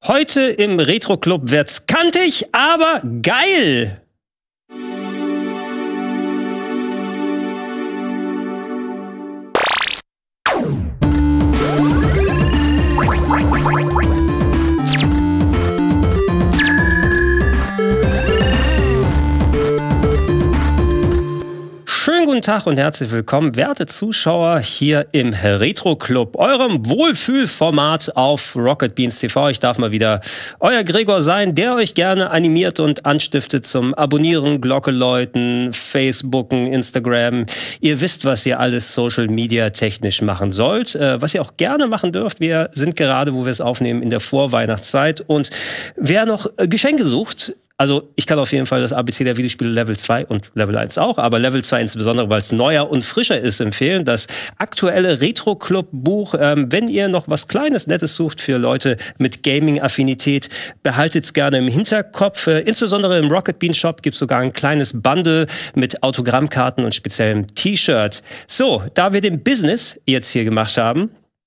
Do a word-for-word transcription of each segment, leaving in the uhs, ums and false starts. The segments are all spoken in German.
Heute im Retro Club wird's kantig, aber geil! Schönen guten Tag und herzlich willkommen, werte Zuschauer, hier im Retro Club, eurem Wohlfühlformat auf Rocket Beans T V. Ich darf mal wieder euer Gregor sein, der euch gerne animiert und anstiftet zum Abonnieren, Glocke läuten, Facebooken, Instagram. Ihr wisst, was ihr alles Social Media technisch machen sollt. Äh, was ihr auch gerne machen dürft. Wir sind gerade, wo wir es aufnehmen, in der Vorweihnachtszeit. Und wer noch äh, Geschenke sucht, also ich kann auf jeden Fall das A B C der Videospiele Level zwei und Level eins auch, aber Level zwei insbesondere, weil es neuer und frischer ist, empfehlen. Das aktuelle Retro Club Buch, ähm, wenn ihr noch was Kleines, Nettes sucht für Leute mit Gaming-Affinität, behaltet es gerne im Hinterkopf. Äh, insbesondere im Rocket Bean Shop gibt es sogar ein kleines Bundle mit Autogrammkarten und speziellem T-Shirt. So, da wir den Business jetzt hier gemacht haben,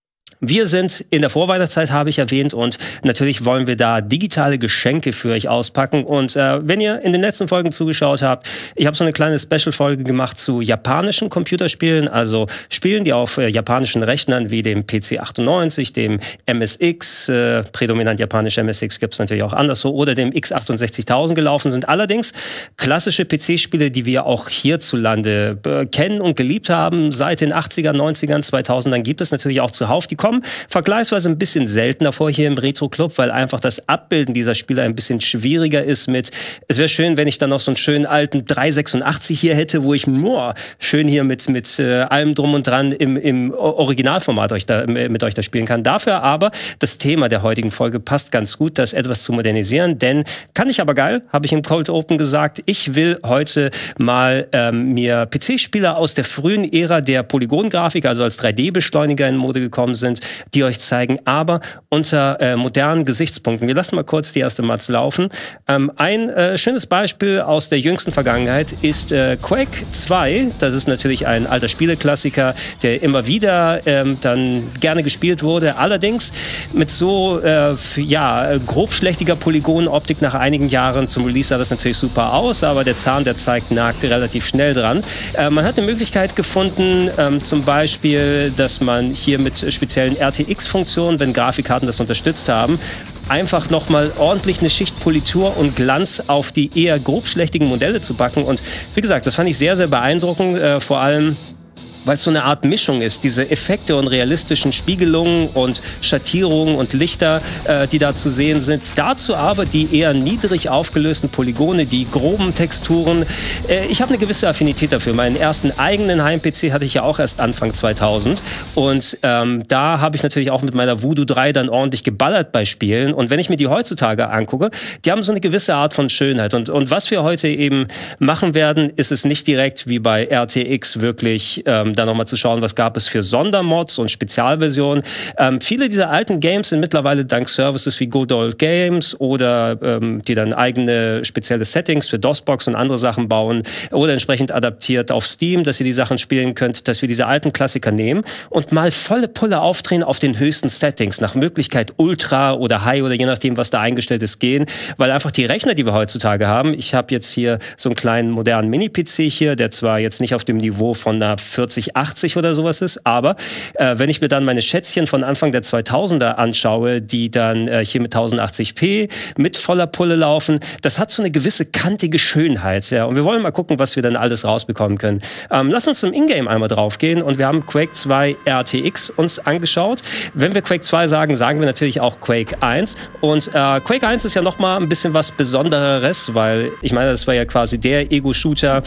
wir sind in der Vorweihnachtszeit, habe ich erwähnt, und natürlich wollen wir da digitale Geschenke für euch auspacken. Und äh, wenn ihr in den letzten Folgen zugeschaut habt, ich habe so eine kleine Special-Folge gemacht zu japanischen Computerspielen, also Spielen, die auf äh, japanischen Rechnern wie dem P C achtundneunzig, dem M S X, äh, prädominant japanisch M S X gibt es natürlich auch anderswo, oder dem X achtundsechzigtausend gelaufen sind. Allerdings klassische P C-Spiele, die wir auch hierzulande äh, kennen und geliebt haben, seit den achtzigern, neunzigern, zweitausendern gibt es natürlich auch zuhauf. Die kommen vergleichsweise ein bisschen seltener vor hier im Retro Club, weil einfach das Abbilden dieser Spiele ein bisschen schwieriger ist mit, es wäre schön, wenn ich dann noch so einen schönen alten dreihundertsechsundachtzig hier hätte, wo ich nur schön hier mit, mit äh, allem drum und dran im, im Originalformat euch da, mit euch da spielen kann. Dafür aber, das Thema der heutigen Folge passt ganz gut, das etwas zu modernisieren, denn kann ich aber geil, habe ich im Cold Open gesagt, ich will heute mal ähm, mir P C-Spieler aus der frühen Ära der Polygongrafik, also als drei D-Beschleuniger in Mode gekommen sind, die euch zeigen, aber unter äh, modernen Gesichtspunkten. Wir lassen mal kurz die erste Matz laufen. Ähm, ein äh, schönes Beispiel aus der jüngsten Vergangenheit ist äh, Quake zwei. Das ist natürlich ein alter Spieleklassiker, der immer wieder ähm, dann gerne gespielt wurde. Allerdings mit so äh, ja, grobschlächtiger Polygonoptik nach einigen Jahren. Zum Release sah das natürlich super aus, aber der Zahn, der zeigt, nagt relativ schnell dran. Äh, man hat eine Möglichkeit gefunden, ähm, zum Beispiel, dass man hier mit speziellen R T X-Funktionen, wenn Grafikkarten das unterstützt haben, einfach nochmal ordentlich eine Schicht Politur und Glanz auf die eher grobschlächtigen Modelle zu packen. Und wie gesagt, das fand ich sehr, sehr beeindruckend, äh, vor allem weil es so eine Art Mischung ist, diese Effekte und realistischen Spiegelungen und Schattierungen und Lichter, äh, die da zu sehen sind. Dazu aber die eher niedrig aufgelösten Polygone, die groben Texturen. Äh, ich habe eine gewisse Affinität dafür. Meinen ersten eigenen Heim-P C hatte ich ja auch erst Anfang zweitausend. Und ähm, da habe ich natürlich auch mit meiner Voodoo drei dann ordentlich geballert bei Spielen. Und wenn ich mir die heutzutage angucke, die haben so eine gewisse Art von Schönheit. Und, und was wir heute eben machen werden, ist es nicht direkt wie bei R T X wirklich ähm, da nochmal zu schauen, was gab es für Sondermods und Spezialversionen. Ähm, viele dieser alten Games sind mittlerweile dank Services wie Good Old Games oder ähm, die dann eigene spezielle Settings für DOSBox und andere Sachen bauen oder entsprechend adaptiert auf Steam, dass ihr die Sachen spielen könnt, dass wir diese alten Klassiker nehmen und mal volle Pulle aufdrehen auf den höchsten Settings, nach Möglichkeit Ultra oder High oder je nachdem, was da eingestellt ist, gehen, weil einfach die Rechner, die wir heutzutage haben, ich habe jetzt hier so einen kleinen modernen Mini-P C hier, der zwar jetzt nicht auf dem Niveau von einer vierzig achtzig oder sowas ist, aber äh, wenn ich mir dann meine Schätzchen von Anfang der zweitausender anschaue, die dann äh, hier mit tausendachtzig p mit voller Pulle laufen, das hat so eine gewisse kantige Schönheit. Ja? Und wir wollen mal gucken, was wir dann alles rausbekommen können. Ähm, lass uns zum Ingame einmal draufgehen und wir haben Quake zwei R T X uns angeschaut. Wenn wir Quake zwei sagen, sagen wir natürlich auch Quake eins. Und äh, Quake eins ist ja nochmal ein bisschen was Besondereres, weil ich meine, das war ja quasi der Ego-Shooter,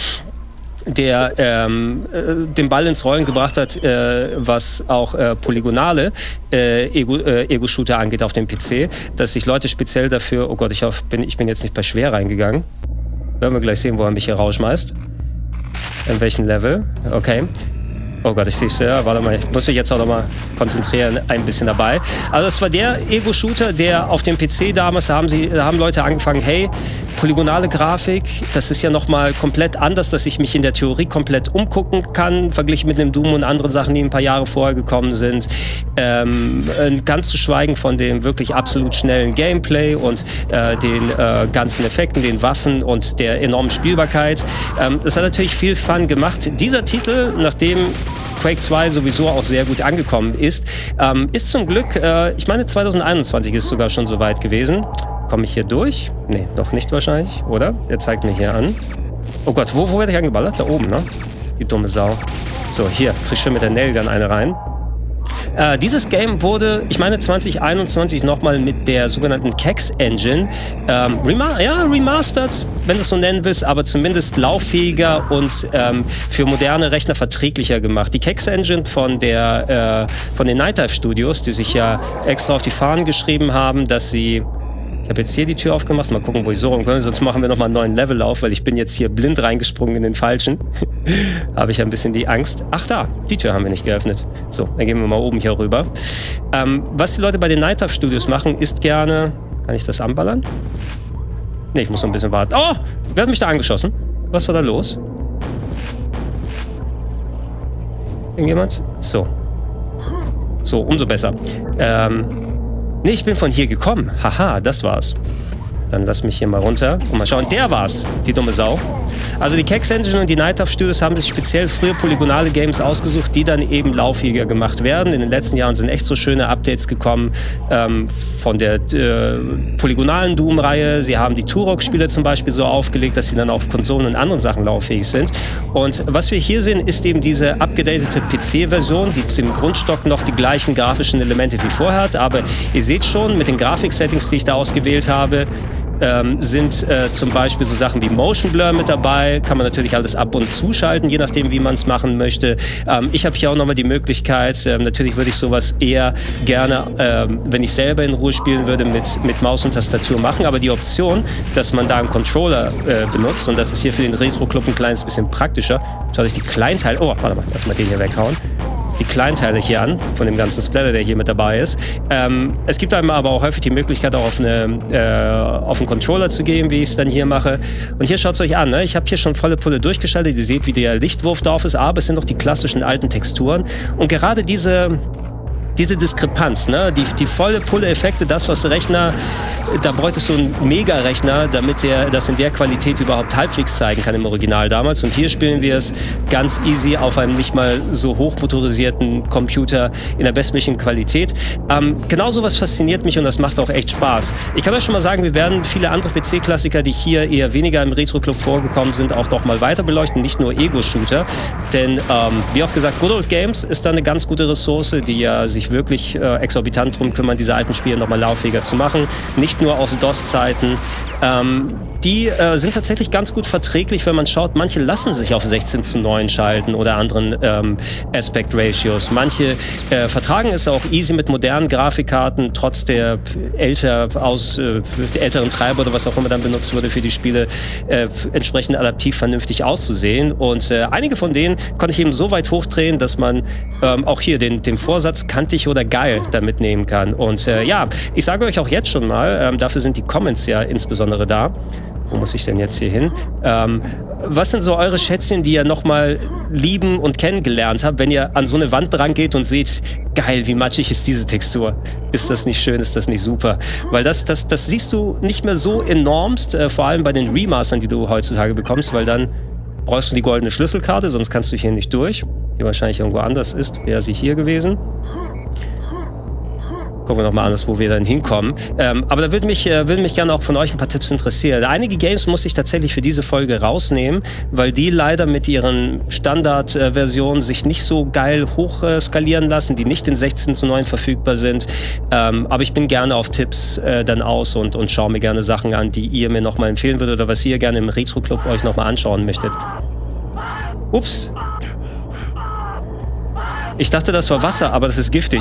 der ähm, äh, den Ball ins Rollen gebracht hat, äh, was auch äh, polygonale äh, Ego-Shooter äh, Ego angeht auf dem P C, dass sich Leute speziell dafür, oh Gott, ich, hoffe, bin, ich bin jetzt nicht bei schwer reingegangen. Werden wir gleich sehen, wo er mich hier rausschmeißt. In welchem Level. Okay. Oh Gott, ich sehe es ja. Warte mal, ich muss mich jetzt auch noch mal konzentrieren, ein bisschen dabei. Also es war der Ego-Shooter, der auf dem P C damals, da haben, sie, da haben Leute angefangen, hey, polygonale Grafik, das ist ja noch mal komplett anders, dass ich mich in der Theorie komplett umgucken kann, verglichen mit einem Doom und anderen Sachen, die ein paar Jahre vorher gekommen sind. Ähm, ganz zu schweigen von dem wirklich absolut schnellen Gameplay und äh, den äh, ganzen Effekten, den Waffen und der enormen Spielbarkeit. Ähm, das hat natürlich viel Fun gemacht. Dieser Titel, nachdem Quake zwei sowieso auch sehr gut angekommen ist, ähm, ist zum Glück, äh, ich meine zwanzig einundzwanzig ist sogar schon so weit gewesen. Komme ich hier durch? Nee, noch nicht wahrscheinlich, oder? Er zeigt mir hier an. Oh Gott, wo, wo werde ich angeballert? Da oben, ne? Die dumme Sau. So, hier, krieg ich schon mit der Nailgun eine rein. Äh, dieses Game wurde, ich meine zwanzig einundzwanzig nochmal mit der sogenannten Kex Engine ähm, rema ja, remastered, wenn du es so nennen willst, aber zumindest lauffähiger und ähm, für moderne Rechner verträglicher gemacht. Die Kex Engine von, der, äh, von den Night Dive Studios, die sich ja extra auf die Fahnen geschrieben haben, dass sie... Ich habe jetzt hier die Tür aufgemacht, mal gucken, wo ich so rumkomme, sonst machen wir nochmal einen neuen Level auf, weil ich bin jetzt hier blind reingesprungen in den falschen. Habe ich ein bisschen die Angst. Ach da, die Tür haben wir nicht geöffnet. So, dann gehen wir mal oben hier rüber. Ähm, was die Leute bei den Night Dive Studios machen, ist gerne... Kann ich das anballern? Ne, ich muss noch ein bisschen warten. Oh, wer hat mich da angeschossen? Was war da los? Irgendjemand? So. So, umso besser. Ähm... Nee, ich bin von hier gekommen. Haha, das war's. Dann lass mich hier mal runter und mal schauen. Der war's, die dumme Sau. Also die Kex Engine und die Night Dive Studios haben sich speziell frühe polygonale Games ausgesucht, die dann eben lauffähiger gemacht werden. In den letzten Jahren sind echt so schöne Updates gekommen ähm, von der äh, polygonalen Doom-Reihe. Sie haben die Turok-Spiele zum Beispiel so aufgelegt, dass sie dann auf Konsolen und anderen Sachen lauffähig sind. Und was wir hier sehen, ist eben diese abgedatete P C-Version, die im Grundstock noch die gleichen grafischen Elemente wie vorher hat. Aber ihr seht schon, mit den Grafik-Settings, die ich da ausgewählt habe, Ähm, sind äh, zum Beispiel so Sachen wie Motion Blur mit dabei. Kann man natürlich alles ab und zuschalten, je nachdem, wie man es machen möchte. Ähm, ich habe hier auch nochmal die Möglichkeit, ähm, natürlich würde ich sowas eher gerne, ähm, wenn ich selber in Ruhe spielen würde, mit, mit Maus und Tastatur machen. Aber die Option, dass man da einen Controller äh, benutzt, und das ist hier für den Retro-Club ein kleines bisschen praktischer. Schaut euch die Kleinteile... Oh, warte mal, lass mal den hier weghauen. Die Kleinteile hier an, von dem ganzen Splatter, der hier mit dabei ist. Ähm, es gibt einem aber auch häufig die Möglichkeit, auch auf, eine, äh, auf einen Controller zu gehen, wie ich es dann hier mache. Und hier schaut es euch an, ne? Ich habe hier schon volle Pulle durchgeschaltet. Ihr seht, wie der Lichtwurf drauf ist, aber es sind noch die klassischen alten Texturen. Und gerade diese... Diese Diskrepanz, ne? die, die volle Pulle-Effekte, das, was Rechner, da bräuchtest du einen Mega-Rechner, damit der das in der Qualität überhaupt halbwegs zeigen kann im Original damals. Und hier spielen wir es ganz easy auf einem nicht mal so hochmotorisierten Computer in der bestmöglichen Qualität. Ähm, genau sowas fasziniert mich und das macht auch echt Spaß. Ich kann euch schon mal sagen, wir werden viele andere P C-Klassiker, die hier eher weniger im Retro-Club vorgekommen sind, auch noch mal weiter beleuchten, nicht nur Ego-Shooter. Denn, ähm, wie auch gesagt, Good Old Games ist da eine ganz gute Ressource, die ja sich wirklich äh, exorbitant drum kümmern, diese alten Spiele nochmal lauffähiger zu machen. Nicht nur aus DOS-Zeiten. Ähm, die äh, sind tatsächlich ganz gut verträglich, wenn man schaut. Manche lassen sich auf sechzehn zu neun schalten oder anderen ähm, Aspect Ratios. Manche äh, vertragen es auch easy mit modernen Grafikkarten, trotz der älter aus, äh, älteren Treiber oder was auch immer dann benutzt wurde für die Spiele, äh, entsprechend adaptiv vernünftig auszusehen. Und äh, einige von denen konnte ich eben so weit hochdrehen, dass man ähm, auch hier den, den Vorsatz kantig oder geil damit nehmen kann. Und äh, ja, ich sage euch auch jetzt schon mal, ähm, dafür sind die Comments ja insbesondere da. Wo muss ich denn jetzt hier hin? Ähm, was sind so eure Schätzchen, die ihr nochmal lieben und kennengelernt habt, wenn ihr an so eine Wand dran geht und seht, geil, wie matschig ist diese Textur? Ist das nicht schön? Ist das nicht super? Weil das, das, das siehst du nicht mehr so enormst, äh, vor allem bei den Remastern, die du heutzutage bekommst, weil dann brauchst du die goldene Schlüsselkarte, sonst kannst du hier nicht durch. Die wahrscheinlich irgendwo anders ist, wäre sie hier gewesen. Gucken wir nochmal anders, wo wir dann hinkommen. Ähm, aber da würde mich, äh, würde mich gerne auch von euch ein paar Tipps interessieren. Einige Games muss ich tatsächlich für diese Folge rausnehmen, weil die leider mit ihren Standardversionen äh, sich nicht so geil hochskalieren äh, lassen, die nicht in sechzehn zu neun verfügbar sind. Ähm, aber ich bin gerne auf Tipps äh, dann aus und, und schaue mir gerne Sachen an, die ihr mir nochmal empfehlen würdet oder was ihr gerne im Retro-Club euch nochmal anschauen möchtet. Ups. Ich dachte, das war Wasser, aber das ist giftig.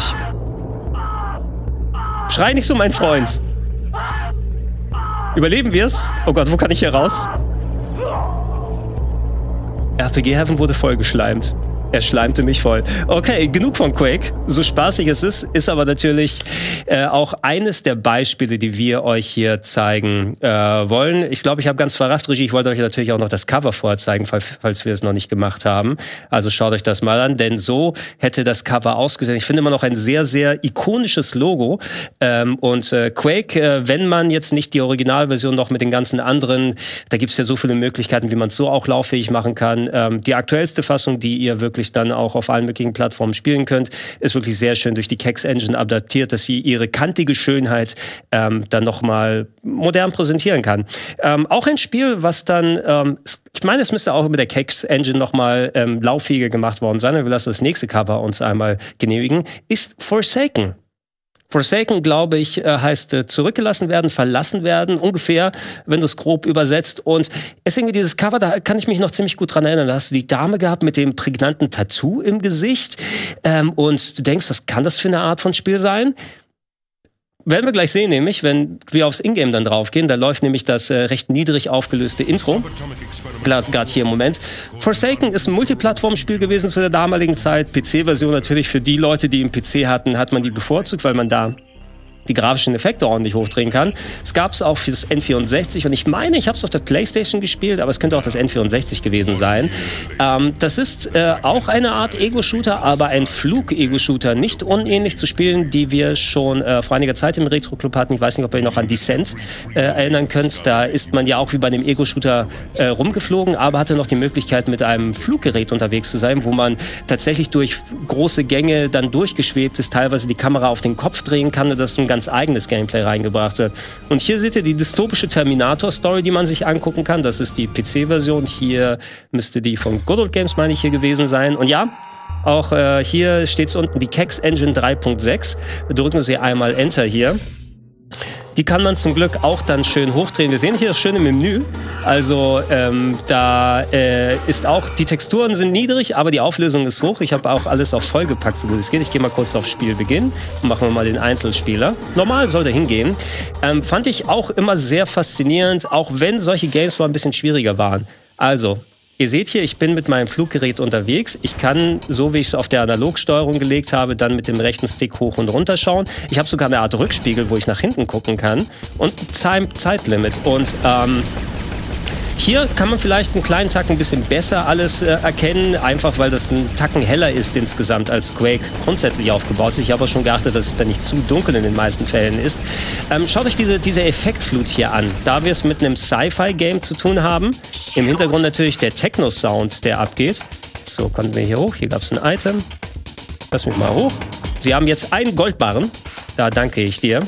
Schrei nicht so, mein Freund. Überleben wir's? Oh Gott, wo kann ich hier raus? R P G Heaven wurde vollgeschleimt. Er schleimte mich voll. Okay, genug von Quake. So spaßig es ist, ist aber natürlich äh, auch eines der Beispiele, die wir euch hier zeigen äh, wollen. Ich glaube, ich habe ganz verrafft, Regie. Ich wollte euch natürlich auch noch das Cover vorzeigen, falls, falls wir es noch nicht gemacht haben. Also schaut euch das mal an, denn so hätte das Cover ausgesehen. Ich finde immer noch ein sehr, sehr ikonisches Logo. Ähm, und äh, Quake, äh, wenn man jetzt nicht die Originalversion noch mit den ganzen anderen, da gibt es ja so viele Möglichkeiten, wie man es so auch lauffähig machen kann. Ähm, die aktuellste Fassung, die ihr wirklich dann auch auf allen möglichen Plattformen spielen könnt, ist wirklich sehr schön durch die Kex Engine adaptiert, dass sie ihre kantige Schönheit ähm, dann nochmal modern präsentieren kann. Ähm, auch ein Spiel, was dann, ähm, ich meine, es müsste auch mit der Kex Engine nochmal ähm, lauffähiger gemacht worden sein, wir lassen das nächste Cover uns einmal genehmigen, ist Forsaken. Forsaken, glaube ich, heißt zurückgelassen werden, verlassen werden, ungefähr, wenn du es grob übersetzt. Und es ist irgendwie dieses Cover, da kann ich mich noch ziemlich gut dran erinnern. Da hast du die Dame gehabt mit dem prägnanten Tattoo im Gesicht. Ähm, und du denkst, was kann das für eine Art von Spiel sein? Werden wir gleich sehen, nämlich, wenn wir aufs Ingame dann draufgehen, da läuft nämlich das äh, recht niedrig aufgelöste Intro. Gerade hier im Moment. Forsaken ist ein Multiplattform-Spiel gewesen zu der damaligen Zeit. P C-Version natürlich für die Leute, die einen P C hatten, hat man die bevorzugt, weil man da die grafischen Effekte ordentlich hochdrehen kann. Es gab es auch für das N vierundsechzig und ich meine, ich habe es auf der PlayStation gespielt, aber es könnte auch das N vierundsechzig gewesen sein. Ähm, das ist äh, auch eine Art Ego-Shooter, aber ein Flug-Ego-Shooter, nicht unähnlich zu Spielen, die wir schon äh, vor einiger Zeit im Retro-Club hatten. Ich weiß nicht, ob ihr euch noch an Descent äh, erinnern könnt. Da ist man ja auch wie bei dem Ego-Shooter äh, rumgeflogen, aber hatte noch die Möglichkeit, mit einem Fluggerät unterwegs zu sein, wo man tatsächlich durch große Gänge dann durchgeschwebt ist, teilweise die Kamera auf den Kopf drehen kann und das ein ganz eigenes Gameplay reingebracht wird. Und hier seht ihr die dystopische Terminator-Story, die man sich angucken kann. Das ist die P C-Version. Hier müsste die von Good Old Games, meine ich, hier gewesen sein. Und ja, auch äh, hier steht es unten, die Kex Engine drei Punkt sechs. Drücken Sie einmal Enter hier. Die kann man zum Glück auch dann schön hochdrehen. Wir sehen hier das schöne Menü. Also ähm, da äh, ist auch, die Texturen sind niedrig, aber die Auflösung ist hoch. Ich habe auch alles auf voll gepackt, so gut es geht. Ich gehe mal kurz auf Spielbeginn und machen wir mal den Einzelspieler. Normal soll der hingehen. Ähm, fand ich auch immer sehr faszinierend, auch wenn solche Games mal ein bisschen schwieriger waren. Also, ihr seht hier, ich bin mit meinem Fluggerät unterwegs. Ich kann, so wie ich es auf der Analogsteuerung gelegt habe, dann mit dem rechten Stick hoch und runter schauen. Ich habe sogar eine Art Rückspiegel, wo ich nach hinten gucken kann. Und Time Zeitlimit. Und ähm, hier kann man vielleicht einen kleinen Tacken ein bisschen besser alles äh, erkennen, einfach weil das ein Tacken heller ist insgesamt als Quake grundsätzlich aufgebaut ist. Ich habe auch schon geachtet, dass es da nicht zu dunkel in den meisten Fällen ist. Ähm, schaut euch diese, diese Effektflut hier an. Da wir es mit einem Sci-Fi-Game zu tun haben, im Hintergrund natürlich der Techno-Sound, der abgeht. So, kommen wir hier hoch. Hier gab es ein Item. Lass mich mal hoch. Sie haben jetzt einen Goldbarren. Da danke ich dir.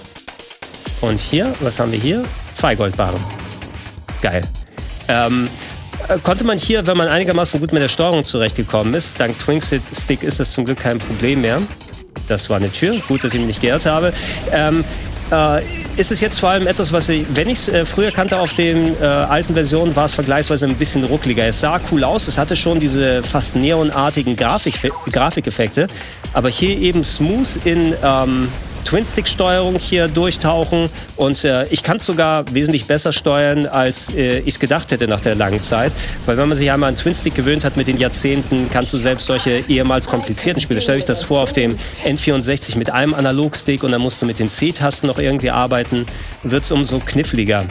Und hier, was haben wir hier? Zwei Goldbarren. Geil. Ähm, konnte man hier, wenn man einigermaßen gut mit der Steuerung zurechtgekommen ist, dank Twin Stick ist das zum Glück kein Problem mehr. Das war eine Tür, gut, dass ich mich nicht geirrt habe. Ähm, äh, ist es jetzt vor allem etwas, was ich, wenn ich es äh, früher kannte auf den äh, alten Versionen, war es vergleichsweise ein bisschen ruckliger. Es sah cool aus, es hatte schon diese fast neonartigen Grafik Grafikeffekte, aber hier eben smooth in ähm, Twin-Stick-Steuerung hier durchtauchen und äh, ich kann es sogar wesentlich besser steuern, als äh, ich es gedacht hätte nach der langen Zeit, weil wenn man sich einmal an Twin-Stick gewöhnt hat mit den Jahrzehnten, kannst du selbst solche ehemals komplizierten Spiele, stell euch das vor, auf dem N vierundsechzig mit einem Analogstick und dann musst du mit den C-Tasten noch irgendwie arbeiten, wird es umso kniffliger.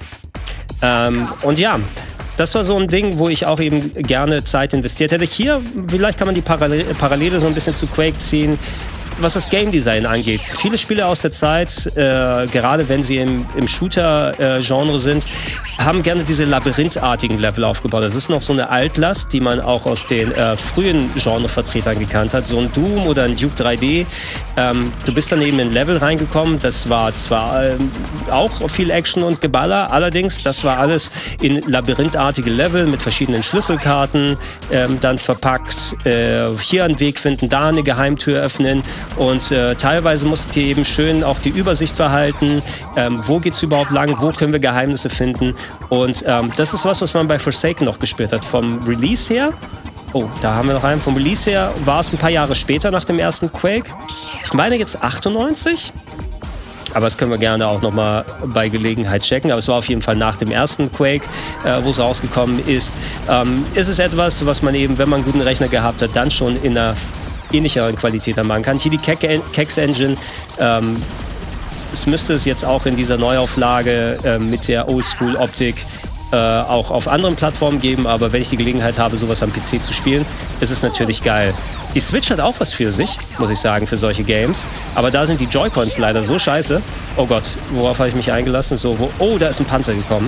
Ähm, und ja, das war so ein Ding, wo ich auch eben gerne Zeit investiert hätte. Hier, vielleicht kann man die Parallele, Parallele so ein bisschen zu Quake ziehen. Was das Game Design angeht. Viele Spiele aus der Zeit, äh, gerade wenn sie im, im Shooter-Genre äh, sind, haben gerne diese labyrinthartigen Level aufgebaut. Das ist noch so eine Altlast, die man auch aus den äh, frühen Genrevertretern gekannt hat. So ein Doom oder ein Duke drei D. Ähm, du bist dann eben in ein Level reingekommen. Das war zwar äh, auch viel Action und Geballer, allerdings, das war alles in labyrinthartige Level mit verschiedenen Schlüsselkarten, ähm, dann verpackt. Äh, hier einen Weg finden, da eine Geheimtür öffnen. Und äh, teilweise musstet ihr eben schön auch die Übersicht behalten. Ähm, wo geht's überhaupt lang? Wo können wir Geheimnisse finden? Und ähm, das ist was, was man bei Forsaken noch gespürt hat. Vom Release her, oh, da haben wir noch einen. Vom Release her war es ein paar Jahre später nach dem ersten Quake. Ich meine jetzt achtundneunzig. Aber das können wir gerne auch nochmal bei Gelegenheit checken. Aber es war auf jeden Fall nach dem ersten Quake, äh, wo es rausgekommen ist. Ähm, ist es etwas, was man eben, wenn man einen guten Rechner gehabt hat, dann schon in einer ähnlicheren Qualität dann machen kann. Hier die Kex Engine. Ähm, es müsste es jetzt auch in dieser Neuauflage äh, mit der Oldschool-Optik äh, auch auf anderen Plattformen geben. Aber wenn ich die Gelegenheit habe, sowas am P C zu spielen, ist es natürlich geil. Die Switch hat auch was für sich, muss ich sagen, für solche Games. Aber da sind die Joy-Cons leider so scheiße. Oh Gott, worauf habe ich mich eingelassen? So, wo, oh, da ist ein Panzer gekommen.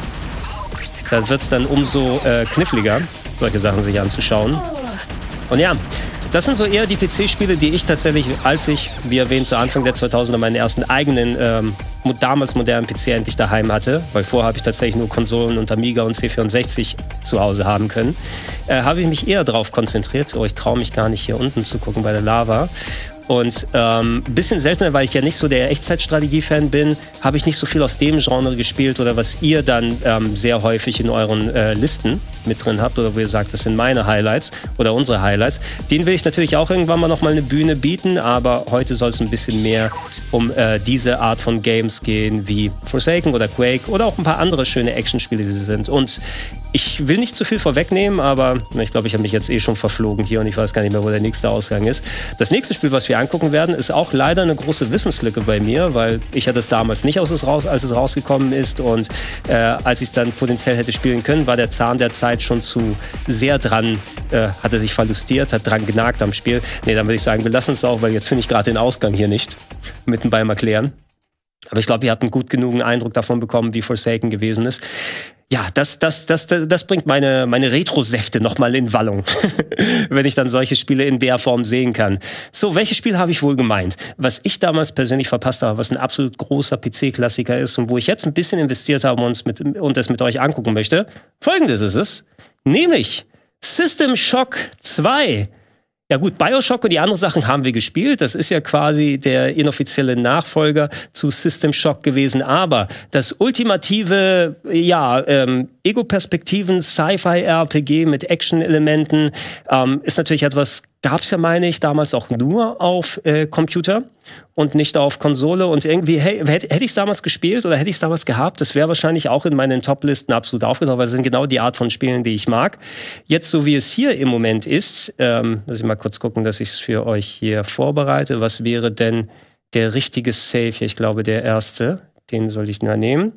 Da wird es dann umso äh, kniffliger, solche Sachen sich anzuschauen. Und ja, das sind so eher die P C-Spiele, die ich tatsächlich, als ich, wie erwähnt, zu Anfang der zweitausender meinen ersten eigenen, ähm, damals modernen P C endlich daheim hatte, weil vorher habe ich tatsächlich nur Konsolen und Amiga und C vierundsechzig zu Hause haben können, äh, habe ich mich eher darauf konzentriert. Oh, ich traue mich gar nicht hier unten zu gucken bei der Lava. Und ein ähm, bisschen seltener, weil ich ja nicht so der Echtzeitstrategie-Fan bin, habe ich nicht so viel aus dem Genre gespielt oder was ihr dann ähm, sehr häufig in euren äh, Listen mit drin habt oder wo ihr sagt, das sind meine Highlights oder unsere Highlights. Den will ich natürlich auch irgendwann mal nochmal eine Bühne bieten, aber heute soll es ein bisschen mehr um äh, diese Art von Games gehen, wie Forsaken oder Quake oder auch ein paar andere schöne Actionspiele, die sie sind. Und ich will nicht zu viel vorwegnehmen, aber ich glaube, ich habe mich jetzt eh schon verflogen hier und ich weiß gar nicht mehr, wo der nächste Ausgang ist. Das nächste Spiel, was wir angucken werden, ist auch leider eine große Wissenslücke bei mir, weil ich hatte es damals nicht, als es, raus, als es rausgekommen ist und äh, als ich es dann potenziell hätte spielen können, war der Zahn der Zeit schon zu sehr dran, äh, hat er sich verlustiert, hat dran genagt am Spiel. Nee, dann würde ich sagen, wir lassen es auch, weil jetzt finde ich gerade den Ausgang hier nicht mitten beim Erklären. Aber ich glaube, ihr habt einen gut genugen Eindruck davon bekommen, wie Forsaken gewesen ist. Ja, das, das, das, das bringt meine, meine Retro-Säfte nochmal in Wallung, wenn ich dann solche Spiele in der Form sehen kann. So, welches Spiel habe ich wohl gemeint? Was ich damals persönlich verpasst habe, was ein absolut großer P C-Klassiker ist und wo ich jetzt ein bisschen investiert habe und es mit, und es mit euch angucken möchte. Folgendes ist es, nämlich System Shock zwei. Ja gut, BioShock und die anderen Sachen haben wir gespielt. Das ist ja quasi der inoffizielle Nachfolger zu System Shock gewesen. Aber das ultimative, ja, ähm, Ego-Perspektiven, Sci-Fi-R P G mit Action-Elementen ähm, ist natürlich etwas, gab es ja, meine ich, damals auch nur auf äh, Computer und nicht auf Konsole. Und irgendwie, hey, hätte hätt ich es damals gespielt oder hätte ich es damals gehabt, das wäre wahrscheinlich auch in meinen Top-Listen absolut aufgetaucht, weil das sind genau die Art von Spielen, die ich mag. Jetzt, so wie es hier im Moment ist, ähm, muss ich mal kurz gucken, dass ich es für euch hier vorbereite. Was wäre denn der richtige Save hier? Ich glaube, der erste. Den sollte ich mal nehmen.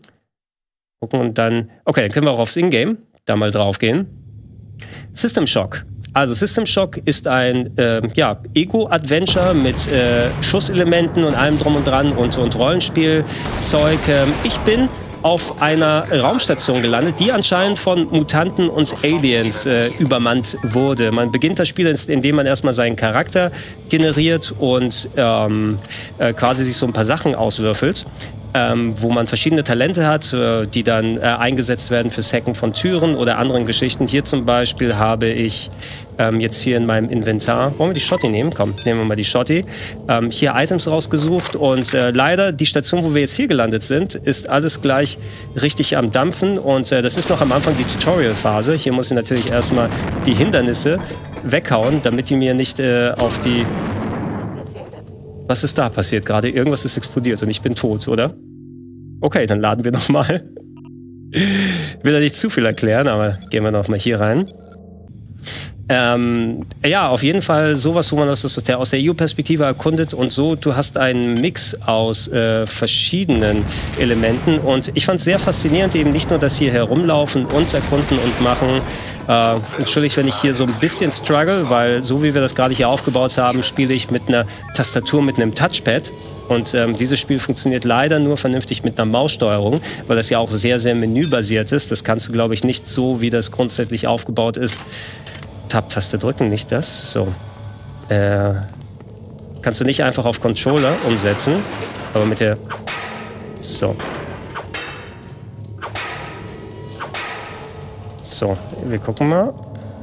Gucken und dann, okay, dann können wir auch aufs Ingame da mal drauf gehen. System Shock. Also System Shock ist ein äh, ja, Ego-Adventure mit äh, Schusselementen und allem drum und dran und, und Rollenspielzeug. Ähm, ich bin auf einer Raumstation gelandet, die anscheinend von Mutanten und Aliens äh, übermannt wurde. Man beginnt das Spiel, indem man erstmal seinen Charakter generiert und ähm, äh, quasi sich so ein paar Sachen auswürfelt. Ähm, wo man verschiedene Talente hat, äh, die dann äh, eingesetzt werden fürs Hacken von Türen oder anderen Geschichten. Hier zum Beispiel habe ich ähm, jetzt hier in meinem Inventar, wollen wir die Shotty nehmen? Komm, nehmen wir mal die Shotty. Ähm, hier Items rausgesucht und äh, leider die Station, wo wir jetzt hier gelandet sind, ist alles gleich richtig am Dampfen und äh, das ist noch am Anfang die Tutorial-Phase. Hier muss ich natürlich erstmal die Hindernisse weghauen, damit die mir nicht äh, auf die... Was ist da passiert gerade? Irgendwas ist explodiert und ich bin tot, oder? Okay, dann laden wir nochmal. Ich will da nicht zu viel erklären, aber gehen wir nochmal hier rein. Ähm, ja, auf jeden Fall sowas, wo man das aus der, aus der E U-Perspektive erkundet und so. Du hast einen Mix aus äh, verschiedenen Elementen und ich fand es sehr faszinierend, eben nicht nur, dass hier herumlaufen und erkunden und machen. Äh, entschuldigt, wenn ich hier so ein bisschen struggle, weil so wie wir das gerade hier aufgebaut haben, spiele ich mit einer Tastatur, mit einem Touchpad. Und ähm, dieses Spiel funktioniert leider nur vernünftig mit einer Maussteuerung, weil das ja auch sehr, sehr menübasiert ist. Das kannst du, glaube ich, nicht so, wie das grundsätzlich aufgebaut ist. Tab-Taste drücken, nicht das. So. Äh, kannst du nicht einfach auf Controller umsetzen, aber mit der... So. So, wir gucken mal.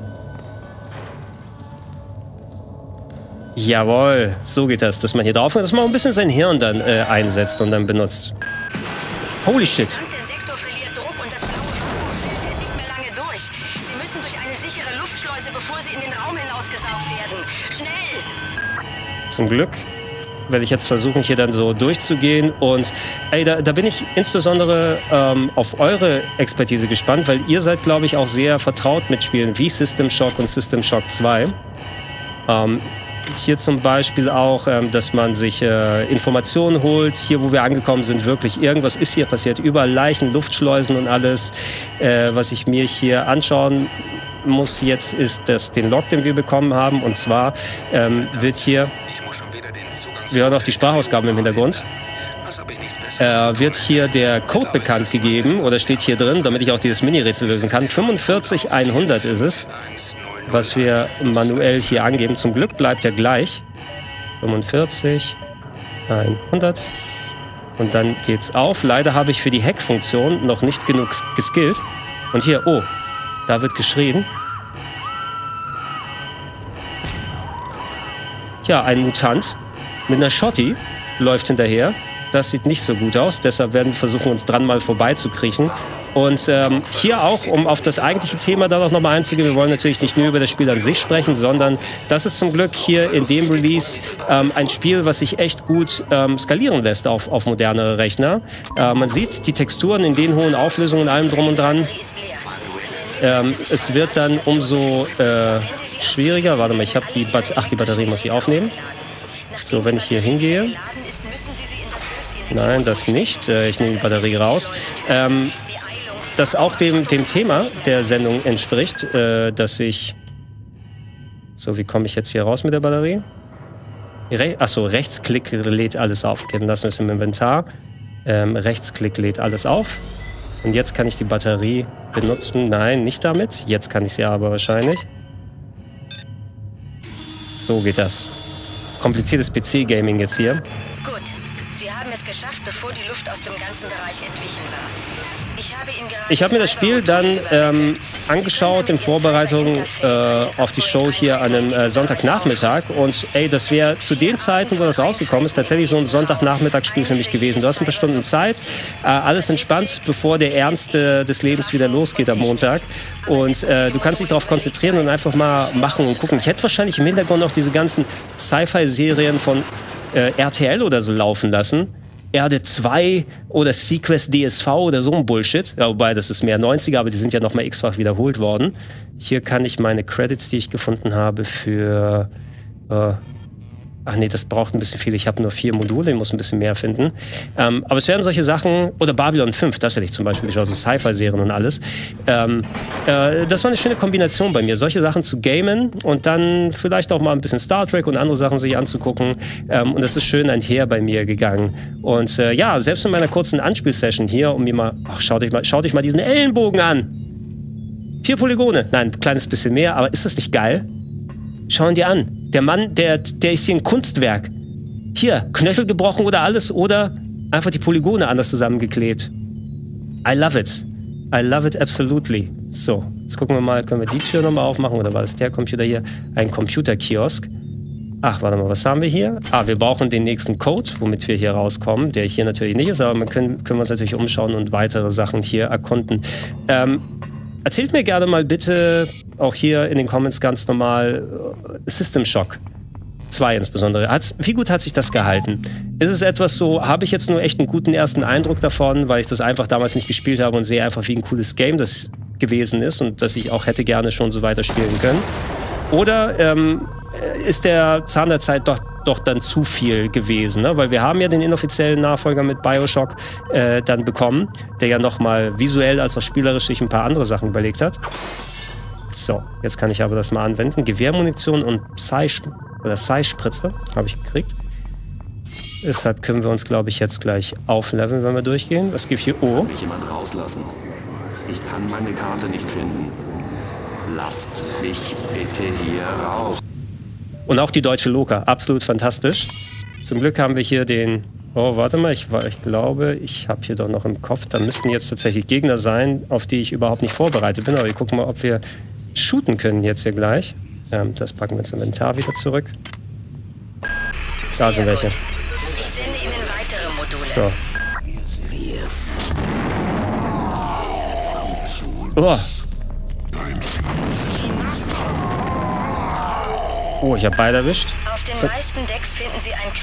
Jawohl, so geht das, dass man hier drauf und dass man ein bisschen sein Hirn dann äh, einsetzt und dann benutzt. Holy shit. Der Sektor verliert Druck und das blaue Schild hält nicht mehr lange durch. Sie müssen durch eine sichere Luftschleuse, bevor sie in den Raum hinausgesaugt werden. Schnell! Zum Glück werde ich jetzt versuchen, hier dann so durchzugehen. Und ey, da, da bin ich insbesondere ähm, auf eure Expertise gespannt, weil ihr seid, glaube ich, auch sehr vertraut mit Spielen wie System Shock und System Shock zwei. Ähm, hier zum Beispiel auch, ähm, dass man sich äh, Informationen holt. Hier, wo wir angekommen sind, wirklich irgendwas ist hier passiert. Überall Leichen, Luftschleusen und alles. Äh, was ich mir hier anschauen muss jetzt, ist das, den Log, den wir bekommen haben. Und zwar ähm, wird hier, wir hören auch die Sprachausgaben im Hintergrund, äh, wird hier der Code bekannt gegeben, oder steht hier drin, damit ich auch dieses Mini-Rätsel lösen kann. fünfundvierzig hundert ist es, was wir manuell hier angeben. Zum Glück bleibt er gleich. fünfundvierzig hundert. Und dann geht's auf. Leider habe ich für die Hack-Funktion noch nicht genug geskillt. Und hier, oh, da wird geschrien. Ja, ein Mutant mit einer Shotty läuft hinterher. Das sieht nicht so gut aus. Deshalb werden wir versuchen, uns dran mal vorbeizukriechen. Und ähm, hier auch, um auf das eigentliche Thema da noch mal einzugehen, wir wollen natürlich nicht nur über das Spiel an sich sprechen, sondern das ist zum Glück hier in dem Release ähm, ein Spiel, was sich echt gut ähm, skalieren lässt auf, auf modernere Rechner. Äh, man sieht die Texturen in den hohen Auflösungen und allem drum und dran. Ähm, es wird dann umso äh, schwieriger. Warte mal, ich habe die, Bat Ach, die Batterie muss ich aufnehmen. So, wenn ich hier hingehe. Nein, das nicht. Äh, ich nehme die Batterie raus. Ähm, das auch dem, dem Thema der Sendung entspricht, äh, dass ich... So, wie komme ich jetzt hier raus mit der Batterie? Re Achso, Rechtsklick lädt alles auf. Okay, dann lassen wir es im Inventar. Ähm, Rechtsklick lädt alles auf. Und jetzt kann ich die Batterie benutzen. Nein, nicht damit. Jetzt kann ich sie aber wahrscheinlich. So geht das. Kompliziertes P C-Gaming jetzt hier. Gut. Sie haben es geschafft, bevor die Luft aus dem ganzen Bereich entwichen war. Ich habe Ihnen gerade Ich habe mir das Spiel dann ähm, angeschaut in Vorbereitung äh, auf die Show hier an einem äh, Sonntagnachmittag. Und ey, das wäre zu den Zeiten, wo das rausgekommen ist, tatsächlich so ein Sonntagnachmittagsspiel für mich gewesen. Du hast ein paar Stunden Zeit, äh, alles entspannt, bevor der Ernst äh, des Lebens wieder losgeht am Montag. Und äh, du kannst dich darauf konzentrieren und einfach mal machen und gucken. Ich hätte wahrscheinlich im Hintergrund noch diese ganzen Sci-Fi-Serien von äh, R T L oder so laufen lassen. Erde zwei oder Sequest D S V oder so ein Bullshit. Ja, wobei, das ist mehr neunziger, aber die sind ja noch mal x-fach wiederholt worden. Hier kann ich meine Credits, die ich gefunden habe, für... Äh, ach nee, das braucht ein bisschen viel. Ich habe nur vier Module, ich muss ein bisschen mehr finden. Ähm, aber es werden solche Sachen... Oder Babylon fünf, das hätte ich zum Beispiel geschaut, so Sci-Fi-Serien und alles. Ähm, äh, das war eine schöne Kombination bei mir, solche Sachen zu gamen und dann vielleicht auch mal ein bisschen Star Trek und andere Sachen sich anzugucken. Ähm, und das ist schön einher bei mir gegangen. Und äh, ja, selbst in meiner kurzen Anspielsession hier, um mir mal... Ach, schaut euch mal, schaut euch mal diesen Ellenbogen an. Vier Polygone. Nein, ein kleines bisschen mehr, aber ist das nicht geil? Schauen dir an. Der Mann, der, der ist hier ein Kunstwerk. Hier, Knöchel gebrochen oder alles oder einfach die Polygone anders zusammengeklebt. I love it. I love it absolutely. So, jetzt gucken wir mal, können wir die Tür nochmal aufmachen oder war das der Computer hier? Ein Computerkiosk. Ach, warte mal, was haben wir hier? Ah, wir brauchen den nächsten Code, womit wir hier rauskommen, der hier natürlich nicht ist, aber wir können, können wir uns natürlich umschauen und weitere Sachen hier erkunden. Ähm, Erzählt mir gerne mal bitte, auch hier in den Comments ganz normal, System Shock zwei insbesondere. Hat's, wie gut hat sich das gehalten? Ist es etwas so, habe ich jetzt nur echt einen guten ersten Eindruck davon, weil ich das einfach damals nicht gespielt habe und sehe einfach, wie ein cooles Game das gewesen ist und dass ich auch hätte gerne schon so weiterspielen können? Oder ähm, ist der Zahn der Zeit doch, doch dann zu viel gewesen? Ne? Weil wir haben ja den inoffiziellen Nachfolger mit Bioshock äh, dann bekommen, der ja nochmal visuell als auch spielerisch sich ein paar andere Sachen überlegt hat. So, jetzt kann ich aber das mal anwenden. Gewehrmunition und Psy- oder Psy-Spritze habe ich gekriegt. Deshalb können wir uns, glaube ich, jetzt gleich aufleveln, wenn wir durchgehen. Was gibt hier? Oh. Kann mich jemand rauslassen? Ich kann meine Karte nicht finden. Lasst mich bitte hier raus. Und auch die deutsche Loka, absolut fantastisch. Zum Glück haben wir hier den... Oh, warte mal, ich, ich glaube, ich habe hier doch noch im Kopf, da müssten jetzt tatsächlich Gegner sein, auf die ich überhaupt nicht vorbereitet bin. Aber wir gucken mal, ob wir shooten können jetzt hier gleich. Ähm, das packen wir ins Inventar wieder zurück. Da sind welche. Ich sende Ihnen weitere Module. So. Oh. Oh, ich habe beide erwischt. Auf den meisten Decks finden Sie ein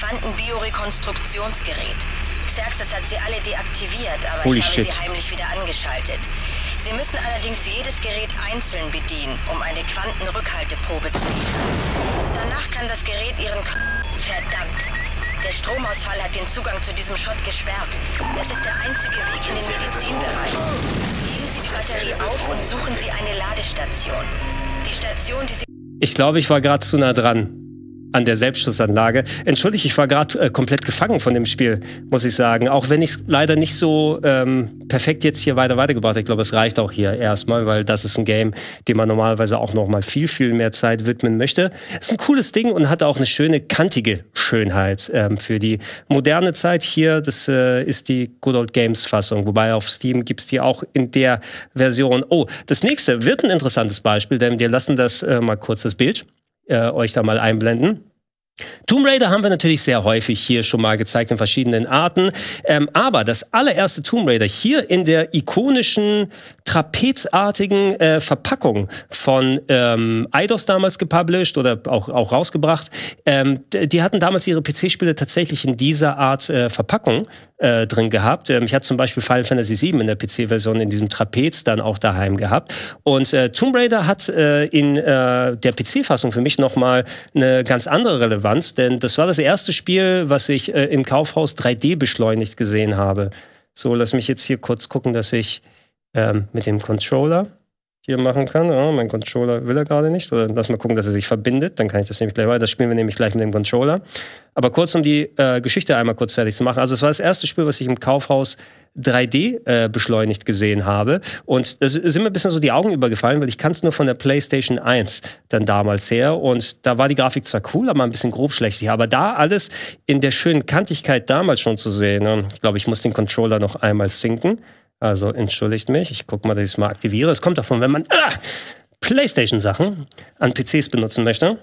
Quantenbiorekonstruktionsgerät. Xerxes hat sie alle deaktiviert, aber Holy ich habe shit. sie heimlich wieder angeschaltet. Sie müssen allerdings jedes Gerät einzeln bedienen, um eine Quantenrückhalteprobe zu liefern. Danach kann das Gerät Ihren... K Verdammt! Der Stromausfall hat den Zugang zu diesem Schott gesperrt. Es ist der einzige Weg in den Medizinbereich. Legen Sie die Batterie auf und suchen Sie eine Ladestation. Die Station, die Sie... Ich glaube, ich war gerade zu nah dran an der Selbstschussanlage. Entschuldigt, ich war gerade äh, komplett gefangen von dem Spiel, muss ich sagen. Auch wenn ich es leider nicht so ähm, perfekt jetzt hier weiter weitergebracht habe. Ich glaube, es reicht auch hier erstmal, weil das ist ein Game, dem man normalerweise auch noch mal viel, viel mehr Zeit widmen möchte. Ist ein cooles Ding und hat auch eine schöne, kantige Schönheit ähm, für die moderne Zeit. Hier, das äh, ist die Good Old Games Fassung. Wobei auf Steam gibt's die auch in der Version. Oh, das nächste wird ein interessantes Beispiel, denn wir lassen das äh, mal kurz das Bild Äh, euch da mal einblenden. Tomb Raider haben wir natürlich sehr häufig hier schon mal gezeigt in verschiedenen Arten. Ähm, aber das allererste Tomb Raider hier in der ikonischen, trapezartigen äh, Verpackung von ähm, Eidos damals gepublished oder auch, auch rausgebracht. Ähm, die hatten damals ihre P C-Spiele tatsächlich in dieser Art äh, Verpackung äh, drin gehabt. Ähm, ich hatte zum Beispiel Final Fantasy sieben in der P C-Version in diesem Trapez dann auch daheim gehabt. Und äh, Tomb Raider hat äh, in äh, der P C-Fassung für mich nochmal eine ganz andere Relevanz. Denn das war das erste Spiel, was ich äh, im Kaufhaus drei D beschleunigt gesehen habe. So, lass mich jetzt hier kurz gucken, dass ich ähm, mit dem Controller hier machen kann. Oh, mein Controller will er gerade nicht. Oder lass mal gucken, dass er sich verbindet. Dann kann ich das nämlich gleich weiter. Das spielen wir nämlich gleich mit dem Controller. Aber kurz, um die äh, Geschichte einmal kurz fertig zu machen. Also es war das erste Spiel, was ich im Kaufhaus drei D äh, beschleunigt gesehen habe. Und da sind mir ein bisschen so die Augen übergefallen, weil ich kannte es nur von der PlayStation eins dann damals her. Und da war die Grafik zwar cool, aber ein bisschen grobschlächtig. Aber da alles in der schönen Kantigkeit damals schon zu sehen. Ne? Ich glaube, ich muss den Controller noch einmal sinken. Also entschuldigt mich. Ich gucke mal, dass ich es mal aktiviere. Es kommt davon, wenn man ah, PlayStation-Sachen an P Cs benutzen möchte.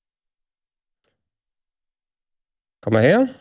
Komm mal her.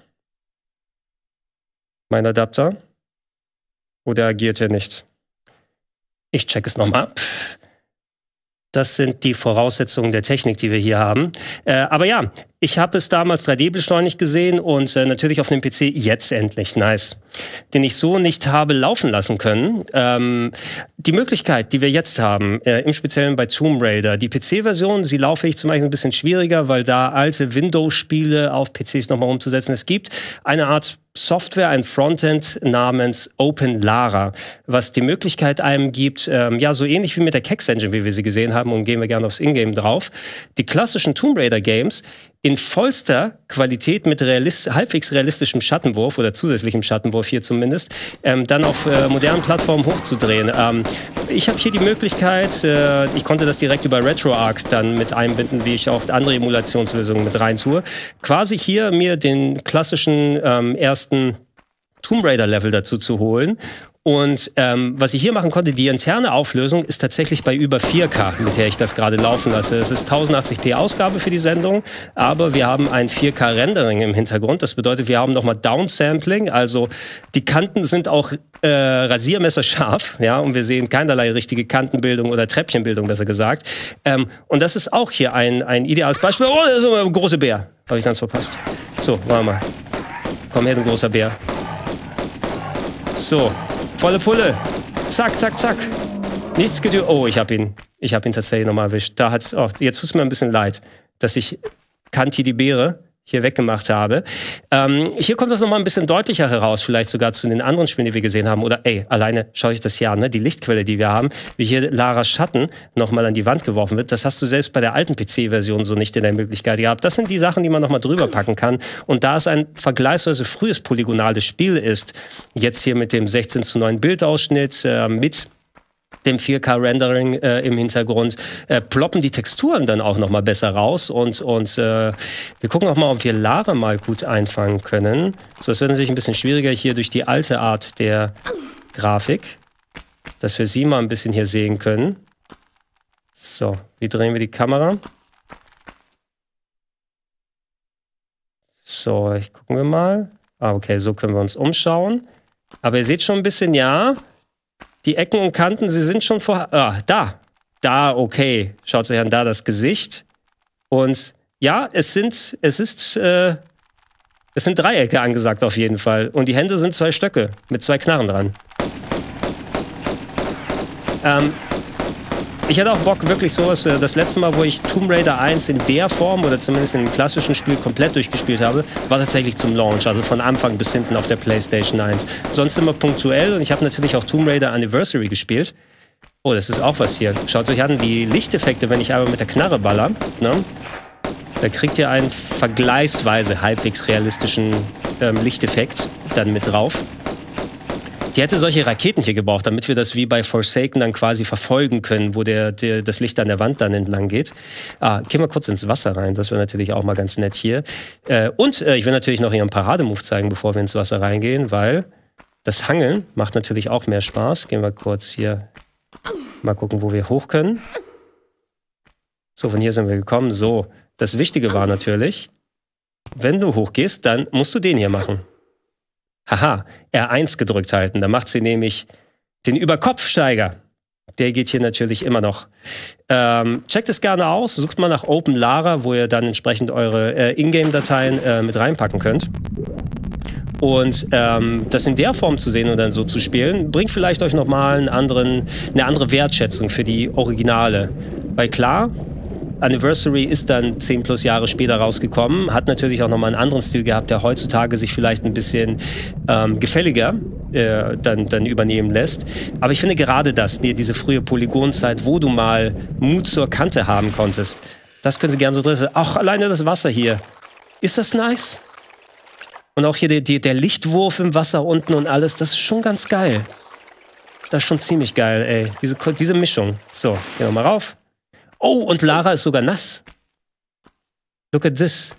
Mein Adapter. Oder agiert er nicht? Ich check es nochmal ab. Das sind die Voraussetzungen der Technik, die wir hier haben. Äh, aber ja, ich habe es damals drei D beschleunigt gesehen und äh, natürlich auf dem P C jetzt endlich. Nice. Den ich so nicht habe laufen lassen können. Ähm, die Möglichkeit, die wir jetzt haben, äh, im Speziellen bei Tomb Raider, die P C-Version, sie laufe ich zum Beispiel ein bisschen schwieriger, weil da alte Windows-Spiele auf P Cs nochmal umzusetzen. Es gibt eine Art Software, ein Frontend namens OpenLara, was die Möglichkeit einem gibt, ähm, ja, so ähnlich wie mit der Kex Engine, wie wir sie gesehen haben, und gehen wir gerne aufs Ingame drauf, die klassischen Tomb Raider Games in vollster Qualität mit realist halbwegs realistischem Schattenwurf oder zusätzlichem Schattenwurf hier zumindest, ähm, dann auf äh, modernen Plattformen hochzudrehen. Ähm, ich habe hier die Möglichkeit, äh, ich konnte das direkt über RetroArch dann mit einbinden, wie ich auch andere Emulationslösungen mit rein tue, quasi hier mir den klassischen ähm, ersten Tomb Raider Level dazu zu holen. Und ähm, was ich hier machen konnte, die interne Auflösung ist tatsächlich bei über vier K, mit der ich das gerade laufen lasse. Es ist tausendachtzig p Ausgabe für die Sendung, aber wir haben ein vier K Rendering im Hintergrund. Das bedeutet, wir haben nochmal Downsampling, also die Kanten sind auch äh, rasiermesserscharf, ja, und wir sehen keinerlei richtige Kantenbildung oder Treppchenbildung, besser gesagt. Ähm, und das ist auch hier ein, ein ideales Beispiel. Oh, das ist ein großer Bär. Habe ich ganz verpasst. So, warte mal. Komm her, du großer Bär. So. Volle Pulle. Zack, zack, zack. Nichts gedür. Oh, ich hab ihn. Ich hab ihn tatsächlich nochmal erwischt. Da hat's. Oh, jetzt tut es mir ein bisschen leid, dass ich Kanti die Beere hier weggemacht habe. Ähm, hier kommt das nochmal ein bisschen deutlicher heraus, vielleicht sogar zu den anderen Spielen, die wir gesehen haben. Oder ey, alleine schau ich das hier an, ne? Die Lichtquelle, die wir haben, wie hier Laras Schatten nochmal an die Wand geworfen wird. Das hast du selbst bei der alten P C-Version so nicht in der Möglichkeit gehabt. Das sind die Sachen, die man nochmal drüber packen kann. Und da es ein vergleichsweise frühes polygonales Spiel ist, jetzt hier mit dem sechzehn zu neun Bildausschnitt, äh, mit dem vier K Rendering äh, im Hintergrund, äh, ploppen die Texturen dann auch noch mal besser raus und, und äh, wir gucken auch mal, ob wir Lara mal gut einfangen können. So, es wird natürlich ein bisschen schwieriger hier durch die alte Art der Grafik, dass wir sie mal ein bisschen hier sehen können. So, wie drehen wir die Kamera? So, ich gucken wir mal. Ah, okay, so können wir uns umschauen. Aber ihr seht schon ein bisschen, ja, die Ecken und Kanten, sie sind schon vor... Ah, da. Da, okay. Schaut euch an, da das Gesicht. Und ja, es sind, es ist, äh, es sind Dreiecke angesagt auf jeden Fall. Und die Hände sind zwei Stöcke mit zwei Knarren dran. Ähm, ich hatte auch Bock, wirklich sowas, das letzte Mal, wo ich Tomb Raider eins in der Form oder zumindest in dem klassischen Spiel komplett durchgespielt habe, war tatsächlich zum Launch, also von Anfang bis hinten auf der PlayStation eins. Sonst immer punktuell und ich habe natürlich auch Tomb Raider Anniversary gespielt. Oh, das ist auch was hier. Schaut euch an, die Lichteffekte, wenn ich einmal mit der Knarre baller, ne? Da kriegt ihr einen vergleichsweise halbwegs realistischen ähm, Lichteffekt dann mit drauf. Die hätte solche Raketen hier gebraucht, damit wir das wie bei Forsaken dann quasi verfolgen können, wo der, der, das Licht an der Wand dann entlang geht. Ah, gehen wir kurz ins Wasser rein, das wäre natürlich auch mal ganz nett hier. Äh, und äh, ich will natürlich noch hier einen Parademove zeigen, bevor wir ins Wasser reingehen, weil das Hangeln macht natürlich auch mehr Spaß. Gehen wir kurz hier mal gucken, wo wir hoch können. So, von hier sind wir gekommen. So, das Wichtige war natürlich, wenn du hochgehst, dann musst du den hier machen. Haha, R eins gedrückt halten. Da macht sie nämlich den Überkopfsteiger. Der geht hier natürlich immer noch. Ähm, checkt es gerne aus. Sucht mal nach Open Lara, wo ihr dann entsprechend eure äh, Ingame-Dateien äh, mit reinpacken könnt. Und ähm, das in der Form zu sehen und dann so zu spielen, bringt vielleicht euch nochmal einen anderen, eine andere Wertschätzung für die Originale. Weil klar, Anniversary ist dann zehn plus Jahre später rausgekommen, hat natürlich auch nochmal einen anderen Stil gehabt, der heutzutage sich vielleicht ein bisschen ähm, gefälliger äh, dann, dann übernehmen lässt. Aber ich finde gerade das, diese frühe Polygonzeit, wo du mal Mut zur Kante haben konntest, das können Sie gerne so drin sein. Auch alleine das Wasser hier. Ist das nice? Und auch hier die, die, der Lichtwurf im Wasser unten und alles, das ist schon ganz geil. Das ist schon ziemlich geil, ey. Diese, diese Mischung. So, gehen wir mal rauf. Oh, und Lara ist sogar nass. Look at this.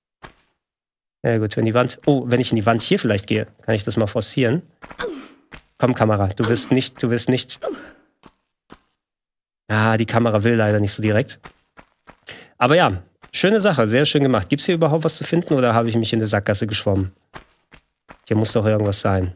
Ja gut, wenn die Wand... Oh, wenn ich in die Wand hier vielleicht gehe, kann ich das mal forcieren. Komm, Kamera, du wirst nicht... Du wirst nicht... Ah, die Kamera will leider nicht so direkt. Aber ja, schöne Sache, sehr schön gemacht. Gibt es hier überhaupt was zu finden oder habe ich mich in der Sackgasse geschwommen? Hier muss doch irgendwas sein.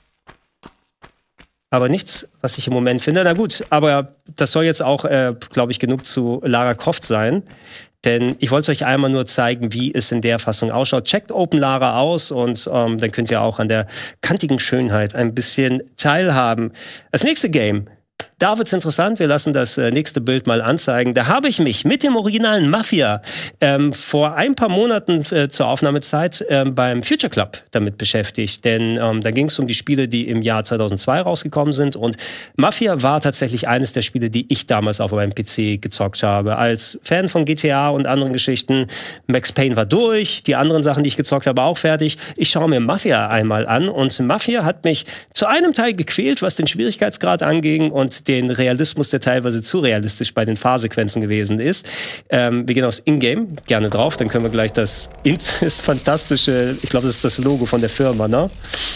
Aber nichts, was ich im Moment finde. Na gut, aber das soll jetzt auch, äh, glaube ich, genug zu Lara Croft sein. Denn ich wollte euch einmal nur zeigen, wie es in der Fassung ausschaut. Checkt Open Lara aus und ähm, dann könnt ihr auch an der kantigen Schönheit ein bisschen teilhaben. Das nächste Game, da wird's interessant. Wir lassen das äh, nächste Bild mal anzeigen. Da habe ich mich mit dem originalen Mafia ähm, vor ein paar Monaten äh, zur Aufnahmezeit ähm, beim Future Club damit beschäftigt. Denn ähm, da ging es um die Spiele, die im Jahr zweitausendzwei rausgekommen sind. Und Mafia war tatsächlich eines der Spiele, die ich damals auf meinem P C gezockt habe. Als Fan von G T A und anderen Geschichten. Max Payne war durch. Die anderen Sachen, die ich gezockt habe, auch fertig. Ich schaue mir Mafia einmal an. Und Mafia hat mich zu einem Teil gequält, was den Schwierigkeitsgrad anging und den Realismus, der teilweise zu realistisch bei den Fahrsequenzen gewesen ist. Ähm, wir gehen aufs Ingame, gerne drauf, dann können wir gleich das, das fantastische, ich glaube, das ist das Logo von der Firma, ne?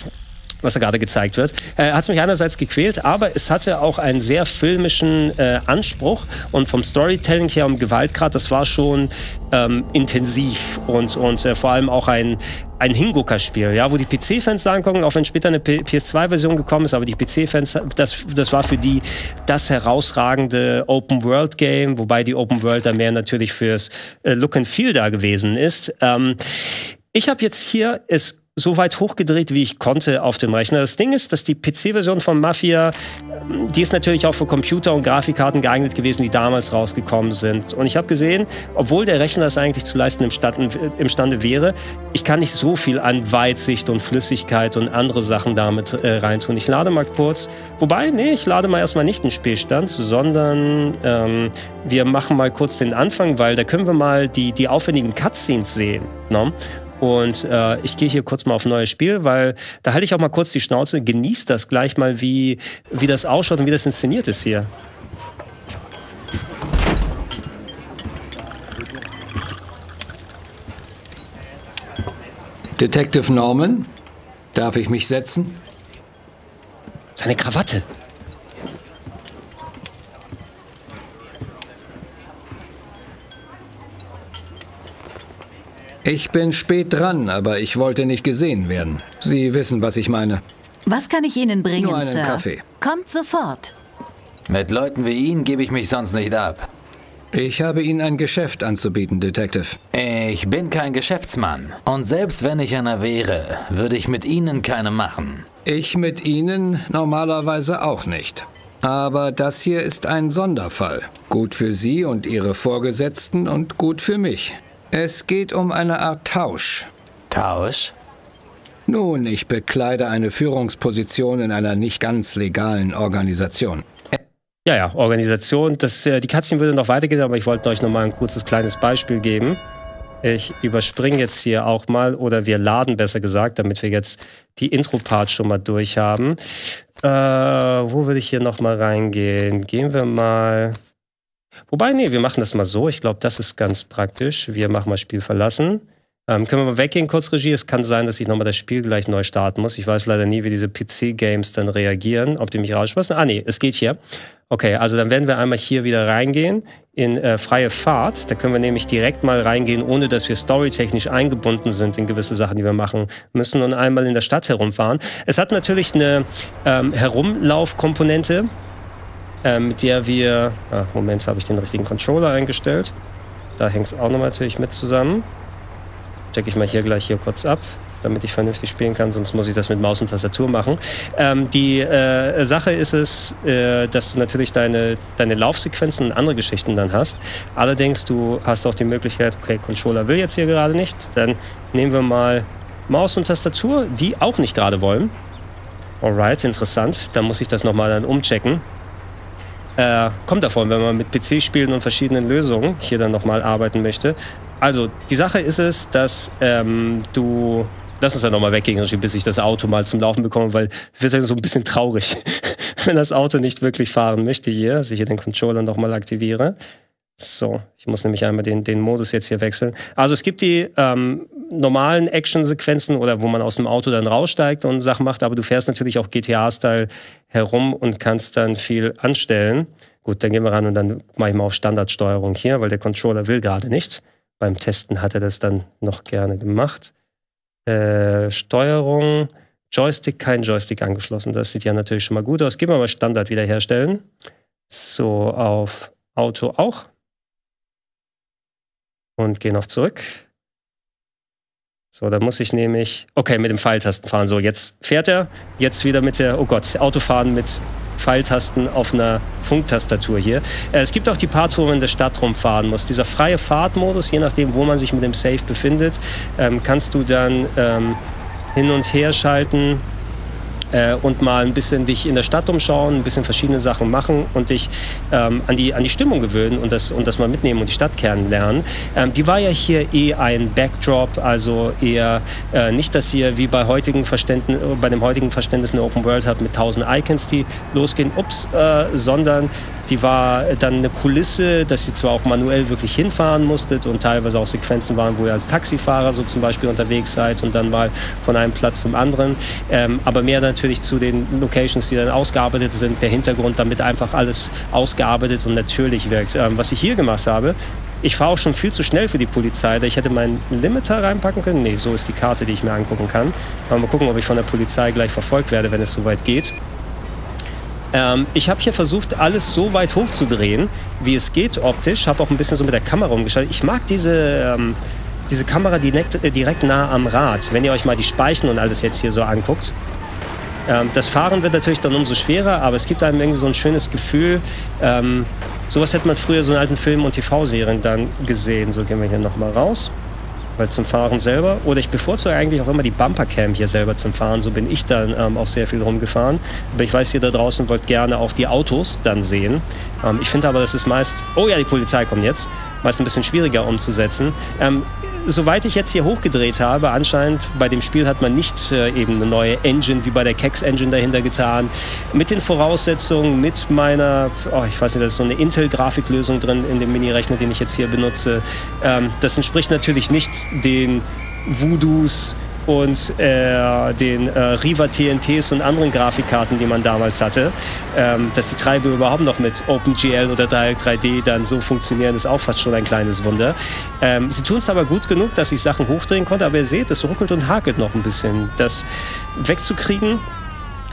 Was da gerade gezeigt wird, äh, hat es mich einerseits gequält, aber es hatte auch einen sehr filmischen äh, Anspruch und vom Storytelling her um Gewaltgrad, das war schon ähm, intensiv und, und äh, vor allem auch ein, ein Hingucker-Spiel, ja, wo die P C-Fans sagen können, auch wenn später eine P S zwei Version gekommen ist, aber die P C-Fans, das, das war für die das herausragende Open-World-Game, wobei die Open-World da mehr natürlich fürs äh, Look and Feel da gewesen ist. Ähm, ich habe jetzt hier es so weit hochgedreht, wie ich konnte auf dem Rechner. Das Ding ist, dass die P C-Version von Mafia, die ist natürlich auch für Computer und Grafikkarten geeignet gewesen, die damals rausgekommen sind. Und ich habe gesehen, obwohl der Rechner das eigentlich zu leisten imstande, imstande wäre, ich kann nicht so viel an Weitsicht und Flüssigkeit und andere Sachen damit äh, reintun. Ich lade mal kurz, wobei, nee, ich lade mal erstmal nicht den Spielstand, sondern ähm, wir machen mal kurz den Anfang, weil da können wir mal die, die aufwendigen Cutscenes sehen, ne? Und äh, ich gehe hier kurz mal auf ein neues Spiel, weil da halte ich auch mal kurz die Schnauze, genießt das gleich mal, wie, wie das ausschaut und wie das inszeniert ist hier. Detective Norman, darf ich mich setzen? Seine Krawatte. Ich bin spät dran, aber ich wollte nicht gesehen werden. Sie wissen, was ich meine. Was kann ich Ihnen bringen, Nur einen Sir? Kaffee. Kommt sofort. Mit Leuten wie Ihnen gebe ich mich sonst nicht ab. Ich habe Ihnen ein Geschäft anzubieten, Detective. Ich bin kein Geschäftsmann. Und selbst wenn ich einer wäre, würde ich mit Ihnen keine machen. Ich mit Ihnen normalerweise auch nicht. Aber das hier ist ein Sonderfall. Gut für Sie und Ihre Vorgesetzten und gut für mich. Es geht um eine Art Tausch. Tausch? Nun, ich bekleide eine Führungsposition in einer nicht ganz legalen Organisation. Ja, ja, Organisation. Das, äh, die Cutscene würde noch weitergehen, aber ich wollte euch noch mal ein kurzes kleines Beispiel geben. Ich überspringe jetzt hier auch mal, oder wir laden besser gesagt, damit wir jetzt die Intro-Part schon mal durch haben. Äh, wo würde ich hier noch mal reingehen? Gehen wir mal... Wobei, nee, wir machen das mal so. Ich glaube, das ist ganz praktisch. Wir machen mal Spiel verlassen. Ähm, können wir mal weggehen, kurz Regie? Es kann sein, dass ich nochmal das Spiel gleich neu starten muss. Ich weiß leider nie, wie diese P C-Games dann reagieren, ob die mich rausschmeißen. Ah, nee, es geht hier. Okay, also dann werden wir einmal hier wieder reingehen in äh, freie Fahrt. Da können wir nämlich direkt mal reingehen, ohne dass wir storytechnisch eingebunden sind in gewisse Sachen, die wir machen müssen, und einmal in der Stadt herumfahren. Es hat natürlich eine ähm, Herumlaufkomponente, äh, mit der wir... Ah, Moment, habe ich den richtigen Controller eingestellt. Da hängt es auch noch natürlich mit zusammen. Checke ich mal hier gleich hier kurz ab, damit ich vernünftig spielen kann, sonst muss ich das mit Maus und Tastatur machen. Ähm, die äh, Sache ist es, äh, dass du natürlich deine, deine Laufsequenzen und andere Geschichten dann hast. Allerdings, du hast auch die Möglichkeit, okay, Controller will jetzt hier gerade nicht, dann nehmen wir mal Maus und Tastatur, die auch nicht gerade wollen. Alright, interessant, dann muss ich das nochmal dann umchecken. Äh, kommt davon, wenn man mit P C-Spielen und verschiedenen Lösungen hier dann nochmal arbeiten möchte. Also, die Sache ist es, dass ähm, du... Lass uns dann nochmal weggehen, bis ich das Auto mal zum Laufen bekomme, weil es wird dann so ein bisschen traurig, wenn das Auto nicht wirklich fahren möchte hier, dass ich hier den Controller nochmal aktiviere. So, ich muss nämlich einmal den, den Modus jetzt hier wechseln. Also es gibt die ähm, normalen Action-Sequenzen oder wo man aus dem Auto dann raussteigt und Sachen macht, aber du fährst natürlich auch G T A-Style herum und kannst dann viel anstellen. Gut, dann gehen wir ran und dann mache ich mal auf Standardsteuerung hier, weil der Controller will gerade nicht. Beim Testen hat er das dann noch gerne gemacht. Äh, Steuerung, Joystick, kein Joystick angeschlossen. Das sieht ja natürlich schon mal gut aus. Gehen wir mal Standard wiederherstellen. So, auf Auto auch. Und gehen noch zurück. So, da muss ich nämlich... Okay, mit dem Pfeiltasten fahren. So, jetzt fährt er. Jetzt wieder mit der... Oh Gott, Autofahren mit Pfeiltasten auf einer Funktastatur hier. Äh, es gibt auch die Parts, wo man in der Stadt rumfahren muss. Dieser freie Fahrtmodus, je nachdem, wo man sich mit dem Safe befindet, ähm, kannst du dann ähm, hin und her schalten äh, und mal ein bisschen dich in der Stadt umschauen, ein bisschen verschiedene Sachen machen und dich ähm, an, die, an die Stimmung gewöhnen und das, und das mal mitnehmen und die Stadt kennenlernen. Ähm, die war ja hier eh ein Backdrop, also eher äh, nicht, dass ihr wie bei, heutigen Verständnis, bei dem heutigen Verständnis eine Open World habt mit tausend Icons, die losgehen, ups, äh, sondern die war dann eine Kulisse, dass ihr zwar auch manuell wirklich hinfahren musstet und teilweise auch Sequenzen waren, wo ihr als Taxifahrer so zum Beispiel unterwegs seid und dann mal von einem Platz zum anderen, ähm, aber mehr natürlich zu den Locations, die dann ausgearbeitet sind, der Hintergrund, damit einfach alles ausgearbeitet und natürlich wirkt. Ähm, was ich hier gemacht habe, ich fahre auch schon viel zu schnell für die Polizei. Ich hätte meinen Limiter reinpacken können. Nee, so ist die Karte, die ich mir angucken kann. Aber mal gucken, ob ich von der Polizei gleich verfolgt werde, wenn es soweit geht. Ähm, ich habe hier versucht, alles so weit hochzudrehen, wie es geht optisch. Habe auch ein bisschen so mit der Kamera umgeschaltet. Ich mag diese, ähm, diese Kamera direkt, äh, direkt nah am Rad. Wenn ihr euch mal die Speichen und alles jetzt hier so anguckt. Ähm, das Fahren wird natürlich dann umso schwerer, aber es gibt einem irgendwie so ein schönes Gefühl. Ähm, sowas hätte man früher so in alten Filmen und T V-Serien dann gesehen. So, gehen wir hier nochmal raus. Weil zum Fahren selber, oder ich bevorzuge eigentlich auch immer die Bumpercam hier selber zum Fahren, so bin ich dann ähm, auch sehr viel rumgefahren. Aber ich weiß, ihr da draußen wollt gerne auch die Autos dann sehen. Ähm, ich finde aber, das ist meist, oh ja, die Polizei kommt jetzt, meist ein bisschen schwieriger umzusetzen. Ähm, Soweit ich jetzt hier hochgedreht habe, anscheinend bei dem Spiel hat man nicht äh, eben eine neue Engine wie bei der Kex Engine dahinter getan. Mit den Voraussetzungen, mit meiner, oh, ich weiß nicht, da ist so eine Intel-Grafiklösung drin in dem Mini-Rechner, den ich jetzt hier benutze. Ähm, das entspricht natürlich nicht den Voodoos und äh, den äh, Riva T N Ts und anderen Grafikkarten, die man damals hatte. Ähm, dass die Treiber überhaupt noch mit OpenGL oder Direct drei D dann so funktionieren, ist auch fast schon ein kleines Wunder. Ähm, sie tun es aber gut genug, dass ich Sachen hochdrehen konnte, aber ihr seht, es ruckelt und hakelt noch ein bisschen. Das wegzukriegen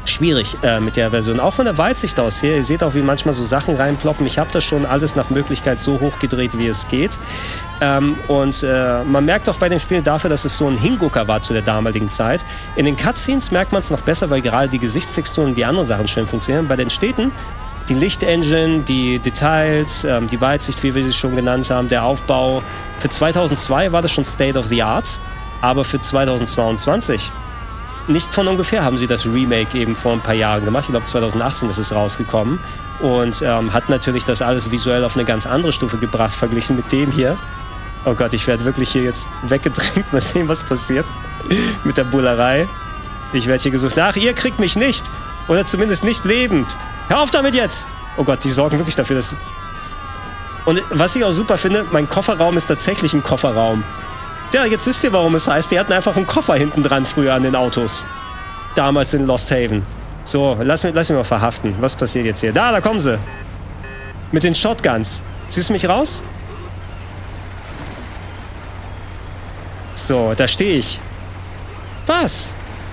schwierig äh, mit der Version. Auch von der Weitsicht aus hier. Ihr seht auch, wie manchmal so Sachen reinploppen. Ich habe das schon alles nach Möglichkeit so hochgedreht, wie es geht. Ähm, und äh, man merkt auch bei dem Spiel dafür, dass es so ein Hingucker war zu der damaligen Zeit. In den Cutscenes merkt man es noch besser, weil gerade die Gesichtstexturen und die anderen Sachen schön funktionieren. Bei den Städten, die Lichtengine, die Details, ähm, die Weitsicht, wie wir sie schon genannt haben, der Aufbau. Für zweitausendzwei war das schon State of the Art, aber für zweitausendzweiundzwanzig nicht von ungefähr haben sie das Remake eben vor ein paar Jahren gemacht. Ich glaube zweitausendachtzehn ist es rausgekommen und ähm, hat natürlich das alles visuell auf eine ganz andere Stufe gebracht, verglichen mit dem hier. Oh Gott, ich werde wirklich hier jetzt weggedrängt. Mal sehen, was passiert mit der Bullerei. Ich werde hier gesucht. Ach, ihr kriegt mich nicht. Oder zumindest nicht lebend. Hör auf damit jetzt! Oh Gott, die sorgen wirklich dafür, dass... Und was ich auch super finde, mein Kofferraum ist tatsächlich ein Kofferraum. Ja, jetzt wisst ihr, warum es heißt. Die hatten einfach einen Koffer hinten dran früher an den Autos. Damals in Lost Haven. So, lass mich, lass mich mal verhaften. Was passiert jetzt hier? Da, da kommen sie. Mit den Shotguns. Ziehst du mich raus? So, da stehe ich. Was?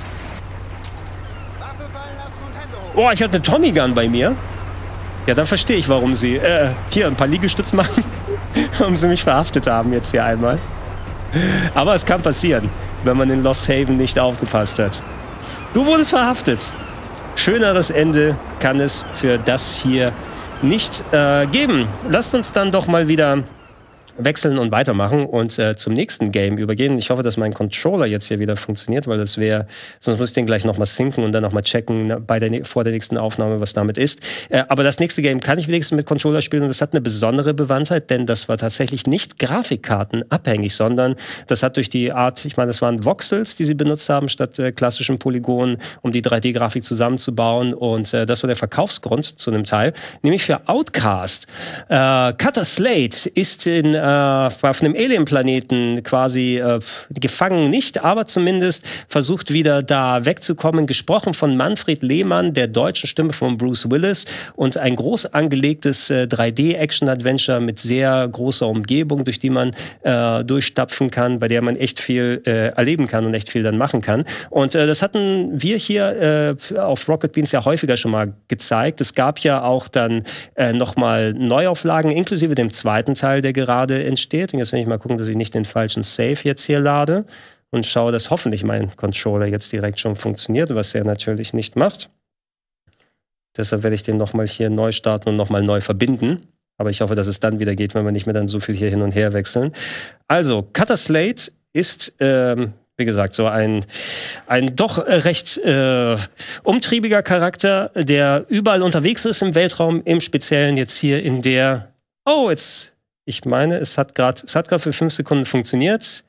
Oh, ich hatte eine Tommy Gun bei mir. Ja, dann verstehe ich, warum sie äh, hier ein paar Liegestütz machen. Warum sie mich verhaftet haben jetzt hier einmal. Aber es kann passieren, wenn man in Lost Haven nicht aufgepasst hat. Du wurdest verhaftet. Schöneres Ende kann es für das hier nicht äh, geben. Lasst uns dann doch mal wieder wechseln und weitermachen und äh, zum nächsten Game übergehen. Ich hoffe, dass mein Controller jetzt hier wieder funktioniert, weil das wäre, sonst muss ich den gleich nochmal sinken und dann nochmal checken bei der, vor der nächsten Aufnahme, was damit ist. Äh, aber das nächste Game kann ich wenigstens mit Controller spielen und das hat eine besondere Bewandtheit, denn das war tatsächlich nicht grafikkartenabhängig, sondern das hat durch die Art, ich meine, das waren Voxels, die sie benutzt haben, statt äh, klassischen Polygonen, um die drei D-Grafik zusammenzubauen und äh, das war der Verkaufsgrund zu einem Teil, nämlich für Outcast. Äh, Cutter Slate ist in äh, auf einem Alien-Planeten quasi äh, gefangen nicht, aber zumindest versucht wieder da wegzukommen. Gesprochen von Manfred Lehmann, der deutschen Stimme von Bruce Willis und ein groß angelegtes äh, drei D-Action-Adventure mit sehr großer Umgebung, durch die man äh, durchstapfen kann, bei der man echt viel äh, erleben kann und echt viel dann machen kann. Und äh, das hatten wir hier äh, auf Rocket Beans ja häufiger schon mal gezeigt. Es gab ja auch dann äh, nochmal Neuauflagen, inklusive dem zweiten Teil, der gerade entsteht. Und jetzt will ich mal gucken, dass ich nicht den falschen Save jetzt hier lade und schaue, dass hoffentlich mein Controller jetzt direkt schon funktioniert, was er natürlich nicht macht. Deshalb werde ich den nochmal hier neu starten und nochmal neu verbinden. Aber ich hoffe, dass es dann wieder geht, wenn wir nicht mehr dann so viel hier hin und her wechseln. Also, Cutter Slate ist, ähm, wie gesagt, so ein, ein doch recht äh, umtriebiger Charakter, der überall unterwegs ist im Weltraum, im Speziellen jetzt hier in der... Oh, jetzt... Ich meine, es hat gerade es hat gerade für fünf Sekunden funktioniert.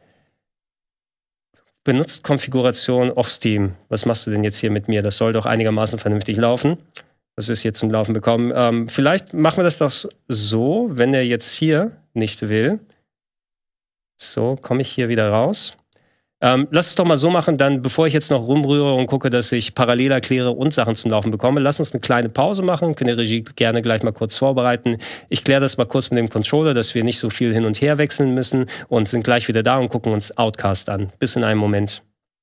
Benutzt Konfiguration auf Steam. Was machst du denn jetzt hier mit mir? Das soll doch einigermaßen vernünftig laufen, dass wir es hier zum Laufen bekommen. Ähm, vielleicht machen wir das doch so, wenn er jetzt hier nicht will. So, komme ich hier wieder raus. Ähm, lass es doch mal so machen, dann, bevor ich jetzt noch rumrühre und gucke, dass ich parallel erkläre und Sachen zum Laufen bekomme, lass uns eine kleine Pause machen. Könnt ihr Regie gerne gleich mal kurz vorbereiten. Ich kläre das mal kurz mit dem Controller, dass wir nicht so viel hin und her wechseln müssen und sind gleich wieder da und gucken uns Outcast an. Bis in einem Moment.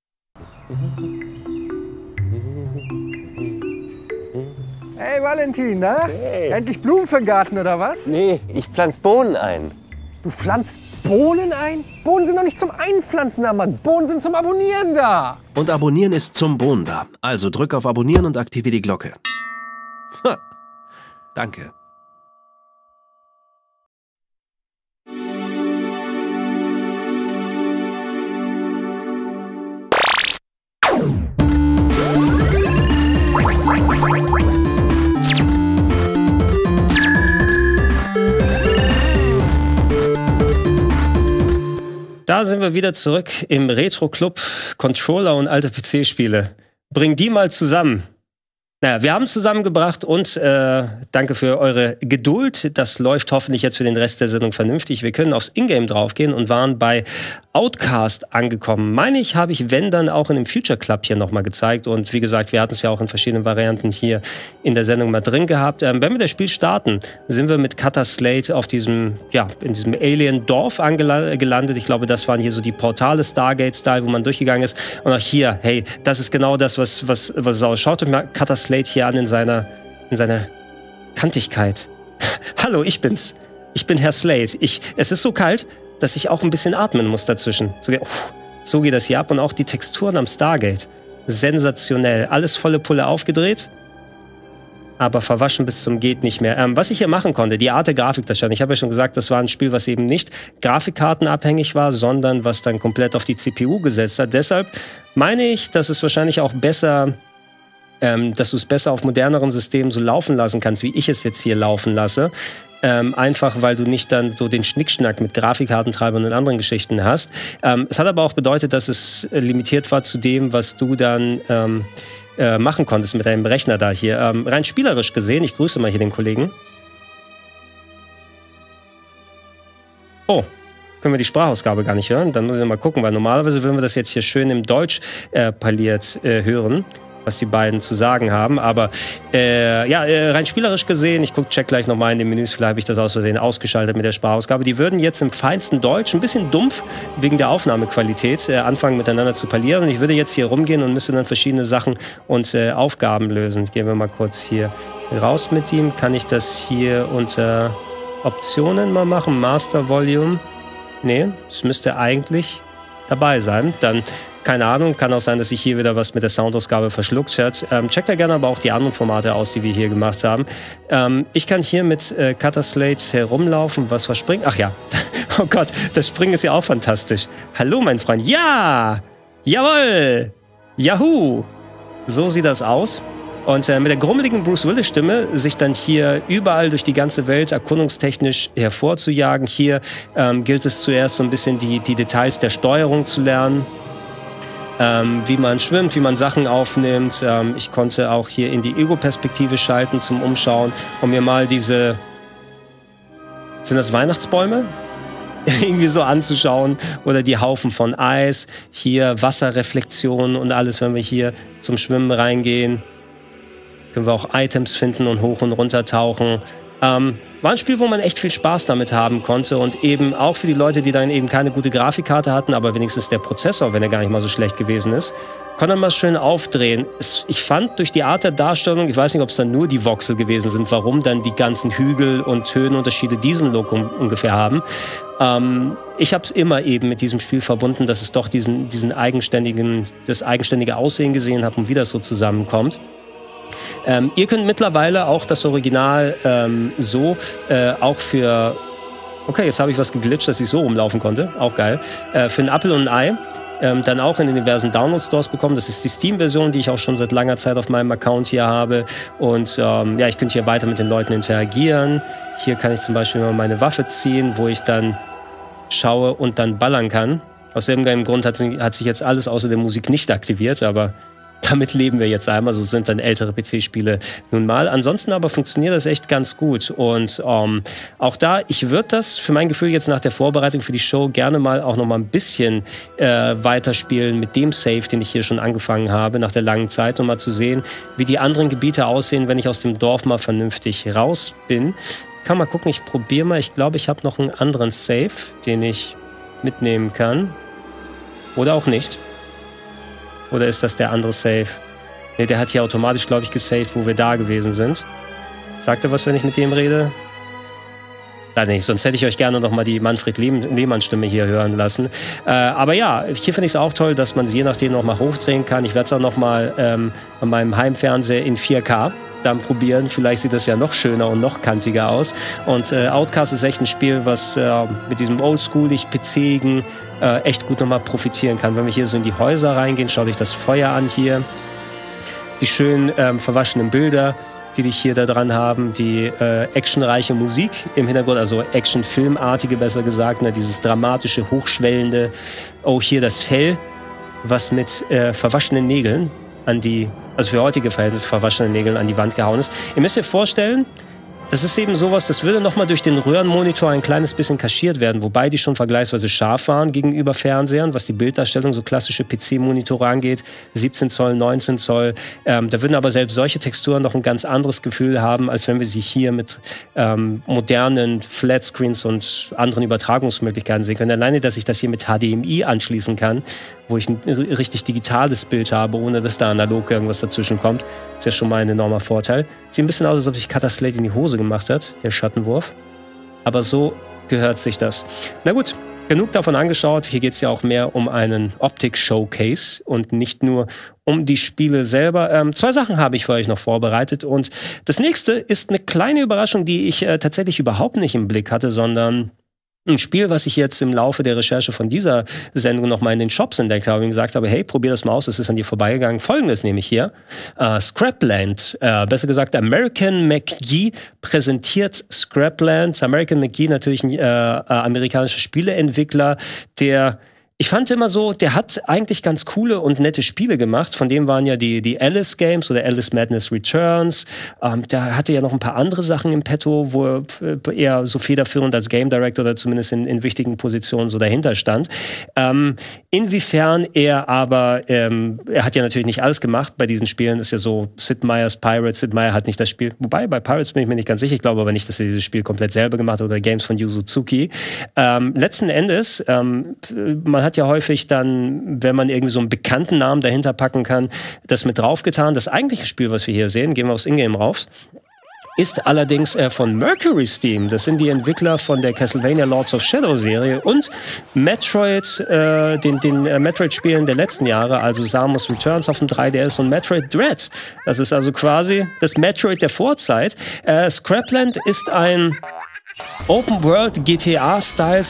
Hey Valentin, na? Hey. Endlich Blumen für den Garten, oder was? Nee, ich pflanze Bohnen ein. Du pflanzt Bohnen ein? Bohnen sind doch nicht zum Einpflanzen da, Mann. Bohnen sind zum Abonnieren da. Und Abonnieren ist zum Bohnen da. Also drück auf Abonnieren und aktiviere die Glocke. Ha. Danke. Da sind wir wieder zurück im Retro-Club. Controller und alte P C-Spiele. Bring die mal zusammen. Naja, wir haben es zusammengebracht und äh, danke für eure Geduld. Das läuft hoffentlich jetzt für den Rest der Sendung vernünftig. Wir können aufs Ingame draufgehen und waren bei Outcast angekommen. Meine ich, habe ich, wenn, dann auch in dem Future Club hier nochmal gezeigt. Und wie gesagt, wir hatten es ja auch in verschiedenen Varianten hier in der Sendung mal drin gehabt. Ähm, wenn wir das Spiel starten, sind wir mit Cutter Slate auf diesem, ja, in diesem Alien-Dorf gelandet. Ich glaube, das waren hier so die Portale Stargate-Style, wo man durchgegangen ist. Und auch hier, hey, das ist genau das, was, was, was es ausschaut. Schaut euch mal Cutter Slate hier an in seiner, in seiner Kantigkeit. Hallo, ich bin's. Ich bin Herr Slate. Ich, es ist so kalt, dass ich auch ein bisschen atmen muss dazwischen. So, so geht das hier ab. Und auch die Texturen am Stargate. Sensationell. Alles volle Pulle aufgedreht, aber verwaschen bis zum geht nicht mehr. Ähm, was ich hier machen konnte, die Art der Grafik, das stand. Ich habe ja schon gesagt, das war ein Spiel, was eben nicht grafikkartenabhängig war, sondern was dann komplett auf die C P U gesetzt hat. Deshalb meine ich, dass es wahrscheinlich auch besser... Ähm, dass du es besser auf moderneren Systemen so laufen lassen kannst, wie ich es jetzt hier laufen lasse. Ähm, einfach, weil du nicht dann so den Schnickschnack mit Grafikkartentreibern und anderen Geschichten hast. Ähm, es hat aber auch bedeutet, dass es äh, limitiert war zu dem, was du dann ähm, äh, machen konntest mit deinem Rechner da hier. Ähm, rein spielerisch gesehen, ich grüße mal hier den Kollegen. Oh, können wir die Sprachausgabe gar nicht hören? Dann muss ich mal gucken, weil normalerweise würden wir das jetzt hier schön im Deutsch äh, parliert äh, hören, was die beiden zu sagen haben. Aber äh, ja, äh, rein spielerisch gesehen, ich gucke, check gleich nochmal in den Menüs, vielleicht habe ich das aus Versehen ausgeschaltet mit der Sprachausgabe. Die würden jetzt im feinsten Deutsch, ein bisschen dumpf wegen der Aufnahmequalität, äh, anfangen miteinander zu parlieren. Und ich würde jetzt hier rumgehen und müsste dann verschiedene Sachen und äh, Aufgaben lösen. Gehen wir mal kurz hier raus mit ihm. Kann ich das hier unter Optionen mal machen? Master Volume? Nee, es müsste eigentlich dabei sein. Dann keine Ahnung, kann auch sein, dass sich hier wieder was mit der Soundausgabe verschluckt hat. Ähm, checkt da gerne aber auch die anderen Formate aus, die wir hier gemacht haben. Ähm, ich kann hier mit äh, Cutter Slate herumlaufen. Was verspringt? Ach ja. Oh Gott, das Springen ist ja auch fantastisch. Hallo, mein Freund. Ja! Jawohl! Yahoo! So sieht das aus. Und äh, mit der grummeligen Bruce Willis-Stimme sich dann hier überall durch die ganze Welt erkundungstechnisch hervorzujagen. Hier ähm, gilt es zuerst so ein bisschen die, die Details der Steuerung zu lernen. Ähm, wie man schwimmt, wie man Sachen aufnimmt. Ähm, ich konnte auch hier in die Ego-Perspektive schalten zum Umschauen, um mir mal diese... Sind das Weihnachtsbäume? Irgendwie so anzuschauen. Oder die Haufen von Eis. Hier Wasserreflexionen und alles, wenn wir hier zum Schwimmen reingehen. Können wir auch Items finden und hoch und runter tauchen. Ähm, war ein Spiel, wo man echt viel Spaß damit haben konnte und eben auch für die Leute, die dann eben keine gute Grafikkarte hatten, aber wenigstens der Prozessor, wenn er gar nicht mal so schlecht gewesen ist, konnte man schön aufdrehen. Es, ich fand durch die Art der Darstellung, ich weiß nicht, ob es dann nur die Voxel gewesen sind, warum dann die ganzen Hügel und Höhenunterschiede diesen Look um, ungefähr haben. Ähm, ich habe es immer eben mit diesem Spiel verbunden, dass es doch diesen, diesen eigenständigen, das eigenständige Aussehen gesehen habe und wie das so zusammenkommt. Ähm, ihr könnt mittlerweile auch das Original ähm, so äh, auch für... Okay, jetzt habe ich was geglitscht, dass ich so rumlaufen konnte. Auch geil. Äh, für ein Apfel und ein Ei. Ähm, dann auch in den diversen Download-Stores bekommen. Das ist die Steam-Version, die ich auch schon seit langer Zeit auf meinem Account hier habe. Und ähm, ja, ich könnte hier weiter mit den Leuten interagieren. Hier kann ich zum Beispiel mal meine Waffe ziehen, wo ich dann schaue und dann ballern kann. Aus irgendeinem Grund hat, hat sich jetzt alles außer der Musik nicht aktiviert, aber... Damit leben wir jetzt einmal, so sind dann ältere P C-Spiele nun mal. Ansonsten aber funktioniert das echt ganz gut. Und ähm, auch da, ich würde das für mein Gefühl jetzt nach der Vorbereitung für die Show gerne mal auch noch mal ein bisschen äh, weiterspielen mit dem Save, den ich hier schon angefangen habe, nach der langen Zeit, um mal zu sehen, wie die anderen Gebiete aussehen, wenn ich aus dem Dorf mal vernünftig raus bin. Kann mal gucken, ich probiere mal. Ich glaube, ich habe noch einen anderen Save, den ich mitnehmen kann. Oder auch nicht. Oder ist das der andere Save? Ne, der hat hier automatisch, glaube ich, gesaved, wo wir da gewesen sind. Sagt er was, wenn ich mit dem rede? Nein, nicht, sonst hätte ich euch gerne noch mal die Manfred Lehmann-Stimme hier hören lassen. Äh, aber ja, hier finde ich es auch toll, dass man sie je nachdem noch mal hochdrehen kann. Ich werde es auch noch mal ähm, an meinem Heimfernseher in vier K dann probieren. Vielleicht sieht das ja noch schöner und noch kantiger aus. Und äh, Outcast ist echt ein Spiel, was äh, mit diesem oldschoolig P C-igen äh, echt gut nochmal profitieren kann. Wenn wir hier so in die Häuser reingehen, schaut euch das Feuer an hier. Die schön ähm, verwaschenen Bilder, die dich hier da dran haben. Die äh, actionreiche Musik im Hintergrund, also Action-Filmartige besser gesagt, ne? Dieses dramatische, hochschwellende. Oh, hier das Fell, was mit äh, verwaschenen Nägeln an die also für heutige Verhältnisse, verwaschenen Nägeln an die Wand gehauen ist. Ihr müsst euch vorstellen, das ist eben sowas, das würde nochmal durch den Röhrenmonitor ein kleines bisschen kaschiert werden, wobei die schon vergleichsweise scharf waren gegenüber Fernsehern, was die Bilddarstellung, so klassische P C-Monitore angeht, siebzehn Zoll, neunzehn Zoll. Ähm, da würden aber selbst solche Texturen noch ein ganz anderes Gefühl haben, als wenn wir sie hier mit ähm, modernen Flatscreens und anderen Übertragungsmöglichkeiten sehen können. Alleine, dass ich das hier mit H D M I anschließen kann, wo ich ein richtig digitales Bild habe, ohne dass da analog irgendwas dazwischen kommt, ist ja schon mal ein enormer Vorteil. Sieht ein bisschen aus, als ob sich Cutter Slate in die Hose gemacht hat, der Schattenwurf. Aber so gehört sich das. Na gut, genug davon angeschaut. Hier geht es ja auch mehr um einen Optik-Showcase und nicht nur um die Spiele selber. Ähm, zwei Sachen habe ich für euch noch vorbereitet. Und das nächste ist eine kleine Überraschung, die ich äh, tatsächlich überhaupt nicht im Blick hatte, sondern ein Spiel, was ich jetzt im Laufe der Recherche von dieser Sendung nochmal in den Shops entdeckt habe und gesagt habe, hey, probier das mal aus, es ist an dir vorbeigegangen. Folgendes nehme ich hier. Uh, Scrapland, uh, besser gesagt American McGee präsentiert Scrapland. American McGee natürlich ein äh, äh, amerikanischer Spieleentwickler, der ich fand immer so, der hat eigentlich ganz coole und nette Spiele gemacht. Von dem waren ja die, die Alice Games oder Alice Madness Returns. Ähm, der hatte ja noch ein paar andere Sachen im Petto, wo er eher so federführend als Game Director oder zumindest in, in wichtigen Positionen so dahinter stand. Ähm, inwiefern er aber, ähm, er hat ja natürlich nicht alles gemacht. Bei diesen Spielen ist ja so Sid Meier's Pirates. Sid Meier hat nicht das Spiel, wobei bei Pirates bin ich mir nicht ganz sicher. Ich glaube aber nicht, dass er dieses Spiel komplett selber gemacht hat oder Games von Yu Suzuki. Ähm, letzten Endes, ähm, man hat ja häufig dann, wenn man irgendwie so einen bekannten Namen dahinter packen kann, das mit draufgetan. Das eigentliche Spiel, was wir hier sehen, gehen wir aufs Ingame rauf, ist allerdings äh, von Mercury Steam. Das sind die Entwickler von der Castlevania Lords of Shadow Serie und Metroid, äh, den, den äh, Metroid-Spielen der letzten Jahre, also Samus Returns auf dem drei D S und Metroid Dread. Das ist also quasi das Metroid der Vorzeit. Äh, Scrapland ist ein Open-World G T A-Style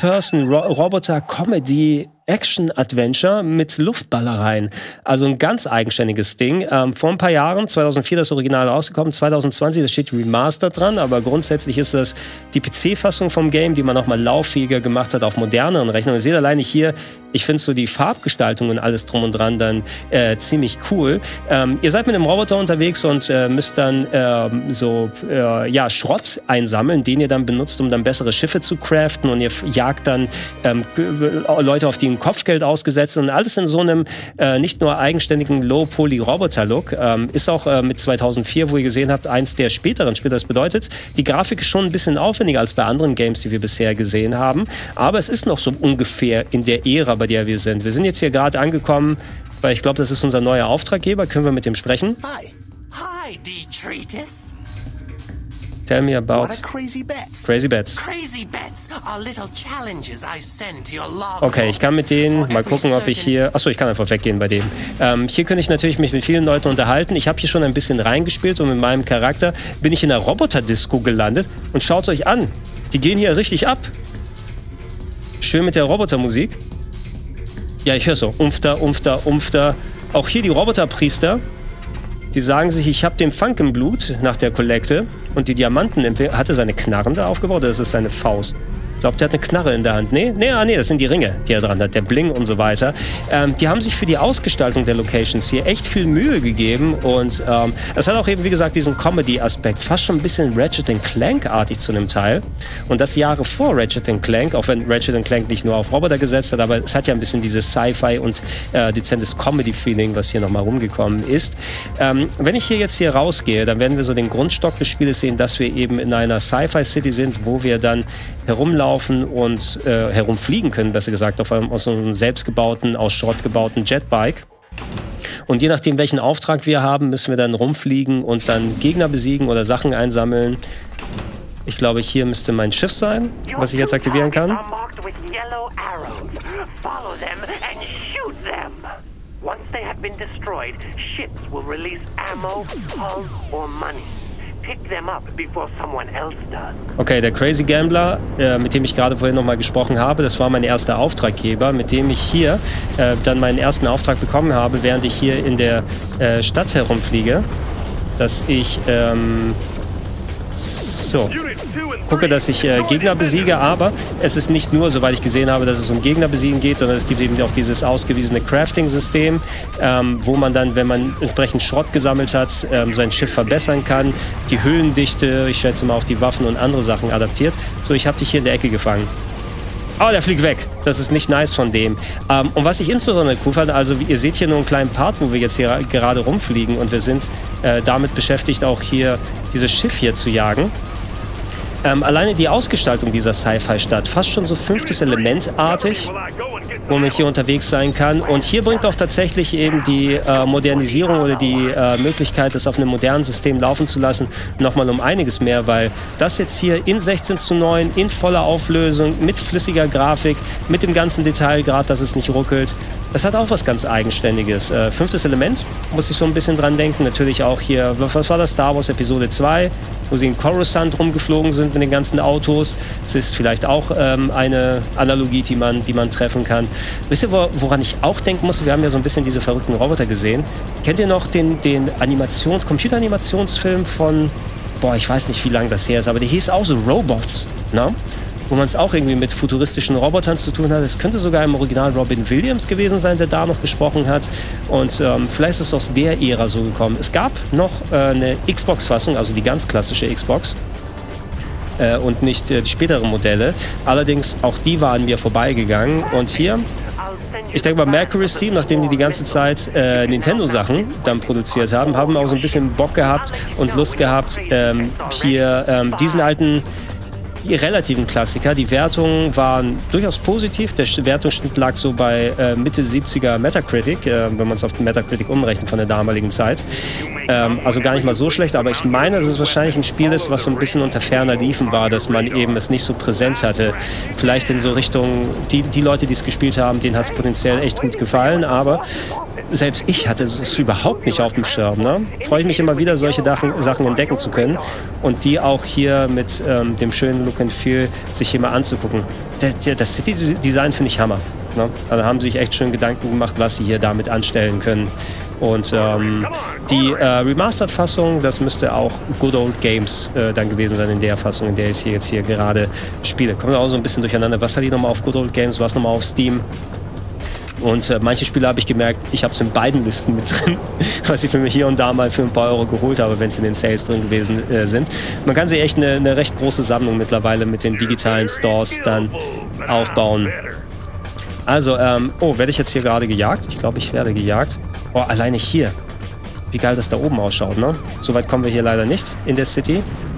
Third-Person-Roboter-Comedy Action-Adventure mit Luftballereien. Also ein ganz eigenständiges Ding. Ähm, vor ein paar Jahren, zweitausendvier das Original rausgekommen, zweitausendzwanzig, da steht Remastered dran, aber grundsätzlich ist das die P C-Fassung vom Game, die man nochmal lauffähiger gemacht hat auf moderneren Rechnungen. Ihr seht alleine hier, ich finde so die Farbgestaltung und alles drum und dran dann äh, ziemlich cool. Ähm, ihr seid mit einem Roboter unterwegs und äh, müsst dann äh, so äh, ja, Schrott einsammeln, den ihr dann benutzt, um dann bessere Schiffe zu craften, und ihr jagt dann ähm, Leute, auf die Kopfgeld ausgesetzt, und alles in so einem äh, nicht nur eigenständigen Low-Poly-Roboter-Look. Ähm, ist auch äh, mit zweitausendvier, wo ihr gesehen habt, eins der späteren Spiele. Das bedeutet, die Grafik ist schon ein bisschen aufwendiger als bei anderen Games, die wir bisher gesehen haben. Aber es ist noch so ungefähr in der Ära, bei der wir sind. Wir sind jetzt hier gerade angekommen, weil ich glaube, das ist unser neuer Auftraggeber. Können wir mit dem sprechen? Hi. Hi, Detritus. Tell me about What are crazy bets? Crazy Bets. Crazy bets are little challenges I send to your log. Okay, ich kann mit denen mal gucken, ob ich hier... Achso, ich kann einfach weggehen bei dem. Ähm, hier könnte ich natürlich mich mit vielen Leuten unterhalten. Ich habe hier schon ein bisschen reingespielt und mit meinem Charakter bin ich in der Roboter-Disco gelandet. Und schaut euch an, die gehen hier richtig ab. Schön mit der Robotermusik. Ja, ich höre so. Umfter, Umfter, Umfter. Auch hier die Roboterpriester. Die sagen sich, ich habe den Funk im Blut nach der Kollekte. Und die Diamanten, hat er seine Knarren da aufgebaut oder ist es seine Faust? Ich glaube, der hat eine Knarre in der Hand. Nee, nee, ah, nee, das sind die Ringe, die er dran hat, der Bling und so weiter. Ähm, die haben sich für die Ausgestaltung der Locations hier echt viel Mühe gegeben. Und ähm, es hat auch eben, wie gesagt, diesen Comedy-Aspekt. Fast schon ein bisschen Ratchet and Clank-artig zu einem Teil. Und das Jahre vor Ratchet and Clank, auch wenn Ratchet and Clank nicht nur auf Roboter gesetzt hat, aber es hat ja ein bisschen dieses Sci-Fi und äh, dezentes Comedy-Feeling, was hier nochmal rumgekommen ist. Ähm, wenn ich hier jetzt hier rausgehe, dann werden wir so den Grundstock des Spieles sehen, dass wir eben in einer Sci-Fi-City sind, wo wir dann herumlaufen und äh, herumfliegen können, besser gesagt, auf einem, aus einem selbstgebauten, aus Schrott gebauten Jetbike. Und je nachdem, welchen Auftrag wir haben, müssen wir dann rumfliegen und dann Gegner besiegen oder Sachen einsammeln. Ich glaube, hier müsste mein Schiff sein, was ich jetzt aktivieren kann. Once they have been destroyed, ships will release ammo, hulls or money. Pick them up before someone else does. Okay, der Crazy Gambler, äh, mit dem ich gerade vorhin nochmal gesprochen habe, das war mein erster Auftraggeber, mit dem ich hier äh, dann meinen ersten Auftrag bekommen habe, während ich hier in der äh, Stadt herumfliege, dass ich ähm, So, gucke, dass ich äh, Gegner besiege, aber es ist nicht nur, soweit ich gesehen habe, dass es um Gegner besiegen geht, sondern es gibt eben auch dieses ausgewiesene Crafting-System, ähm, wo man dann, wenn man entsprechend Schrott gesammelt hat, ähm, sein Schiff verbessern kann, die Hüllendichte, ich schätze mal auch die Waffen und andere Sachen adaptiert. So, ich habe dich hier in der Ecke gefangen. Oh, der fliegt weg. Das ist nicht nice von dem. Ähm, und was ich insbesondere cool fand, also ihr seht hier nur einen kleinen Part, wo wir jetzt hier gerade rumfliegen und wir sind äh, damit beschäftigt, auch hier dieses Schiff hier zu jagen. Ähm, alleine die Ausgestaltung dieser Sci-Fi-Stadt, fast schon so fünftes Elementartig, wo man hier unterwegs sein kann. Und hier bringt auch tatsächlich eben die äh, Modernisierung oder die äh, Möglichkeit, das auf einem modernen System laufen zu lassen, nochmal um einiges mehr, weil das jetzt hier in sechzehn zu neun, in voller Auflösung, mit flüssiger Grafik, mit dem ganzen Detailgrad, dass es nicht ruckelt, das hat auch was ganz Eigenständiges. Äh, fünftes Element, muss ich so ein bisschen dran denken. Natürlich auch hier, was war das? Star Wars Episode zwei, wo sie in Coruscant rumgeflogen sind mit den ganzen Autos. Es ist vielleicht auch ähm, eine Analogie, die man, die man treffen kann. Wisst ihr, woran ich auch denken muss? Wir haben ja so ein bisschen diese verrückten Roboter gesehen. Kennt ihr noch den, den Animations-, Computeranimationsfilm von, boah, ich weiß nicht, wie lange das her ist, aber der hieß auch so Robots, ne? Wo man es auch irgendwie mit futuristischen Robotern zu tun hat. Es könnte sogar im Original Robin Williams gewesen sein, der da noch gesprochen hat. Und ähm, vielleicht ist es aus der Ära so gekommen. Es gab noch äh, eine Xbox-Fassung, also die ganz klassische Xbox. Äh, und nicht äh, die späteren Modelle. Allerdings, auch die waren mir vorbeigegangen. Und hier, ich denke mal, Mercury's Team, nachdem die die ganze Zeit äh, Nintendo-Sachen dann produziert haben, haben auch so ein bisschen Bock gehabt und Lust gehabt, ähm, hier ähm, diesen alten die relativen Klassiker. Die Wertungen waren durchaus positiv. Der Wertungsschnitt lag so bei äh, Mitte siebziger Metacritic, äh, wenn man es auf den Metacritic umrechnet von der damaligen Zeit. Ähm, also gar nicht mal so schlecht, aber ich meine, dass es wahrscheinlich ein Spiel ist, was so ein bisschen unter ferner Liefen war, dass man eben es nicht so präsent hatte. Vielleicht in so Richtung, die, die Leute, die es gespielt haben, denen hat es potenziell echt gut gefallen, aber selbst ich hatte es überhaupt nicht auf dem Schirm. Ne? Freue ich mich immer wieder, solche Sachen entdecken zu können und die auch hier mit ähm, dem schönen Look and Feel sich hier mal anzugucken. Der, der, das City-Design finde ich Hammer. Ne? Also haben sie sich echt schön Gedanken gemacht, was sie hier damit anstellen können. Und ähm, die äh, Remastered-Fassung, das müsste auch Good Old Games äh, dann gewesen sein in der Fassung, in der ich hier jetzt hier gerade spiele. Kommen wir auch so ein bisschen durcheinander. Was hat die nochmal auf Good Old Games, was nochmal auf Steam? Und äh, manche Spiele habe ich gemerkt, ich habe es in beiden Listen mit drin, was ich für mich hier und da mal für ein paar Euro geholt habe, wenn es in den Sales drin gewesen äh, sind. Man kann sich echt eine, eine recht große Sammlung mittlerweile mit den digitalen Stores dann aufbauen. Also, ähm, oh, werde ich jetzt hier gerade gejagt? Ich glaube, ich werde gejagt. Oh, alleine hier. Wie geil das da oben ausschaut, ne? Soweit kommen wir hier leider nicht in der City.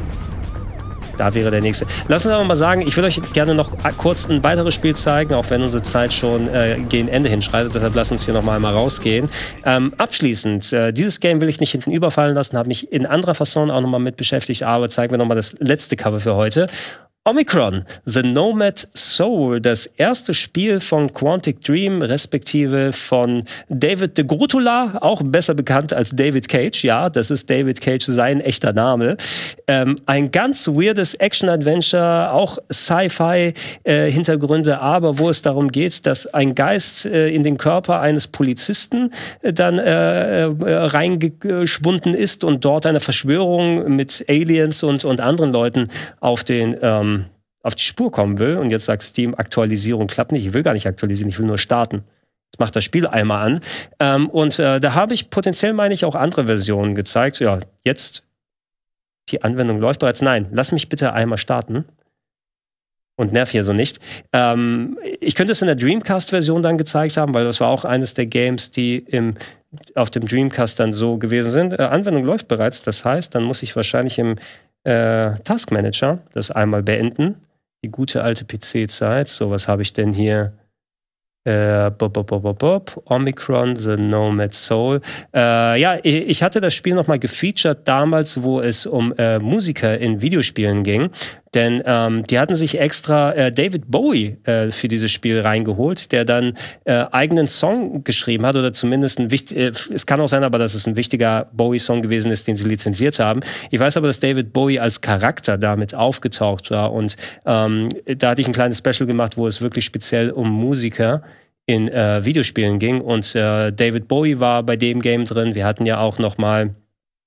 Da wäre der nächste. Lass uns aber mal sagen, ich würde euch gerne noch kurz ein weiteres Spiel zeigen, auch wenn unsere Zeit schon äh, gegen Ende hinschreitet. Deshalb lass uns hier noch mal, mal rausgehen. Ähm, abschließend, äh, dieses Game will ich nicht hinten überfallen lassen, habe mich in anderer Fasson auch noch mal mit beschäftigt, aber zeigen wir noch mal das letzte Cover für heute. Omicron, The Nomad Soul, das erste Spiel von Quantic Dream, respektive von David de Grutula, auch besser bekannt als David Cage. Ja, das ist David Cage, sein echter Name. Ähm, ein ganz weirdes Action-Adventure, auch Sci-Fi-Hintergründe, äh, aber wo es darum geht, dass ein Geist äh, in den Körper eines Polizisten äh, dann äh, äh, reingeschwunden ist und dort eine Verschwörung mit Aliens und, und anderen Leuten auf den ähm, auf die Spur kommen will. Und jetzt sagt Steam, Aktualisierung klappt nicht. Ich will gar nicht aktualisieren, ich will nur starten. Jetzt macht das Spiel einmal an. Ähm, und äh, da habe ich potenziell, meine ich, auch andere Versionen gezeigt. Ja, jetzt die Anwendung läuft bereits. Nein, lass mich bitte einmal starten. Und nerv hier so nicht. Ähm, ich könnte es in der Dreamcast-Version dann gezeigt haben, weil das war auch eines der Games, die im, auf dem Dreamcast dann so gewesen sind. Äh, Anwendung läuft bereits, das heißt, dann muss ich wahrscheinlich im äh, Task Manager das einmal beenden. Die gute alte P C-Zeit. So, was habe ich denn hier? Äh, bob, bob, bob, bob. Omicron, The Nomad Soul. Äh, ja, ich hatte das Spiel nochmal gefeatured damals, wo es um äh, Musiker in Videospielen ging. Denn ähm, die hatten sich extra äh, David Bowie äh, für dieses Spiel reingeholt, der dann äh, eigenen Song geschrieben hat, oder zumindest ein wichtig, äh, es kann auch sein, aber dass es ein wichtiger Bowie-Song gewesen ist, den sie lizenziert haben. Ich weiß aber, dass David Bowie als Charakter damit aufgetaucht war, und ähm, da hatte ich ein kleines Special gemacht, wo es wirklich speziell um Musiker in äh, Videospielen ging, und äh, David Bowie war bei dem Game drin. Wir hatten ja auch noch mal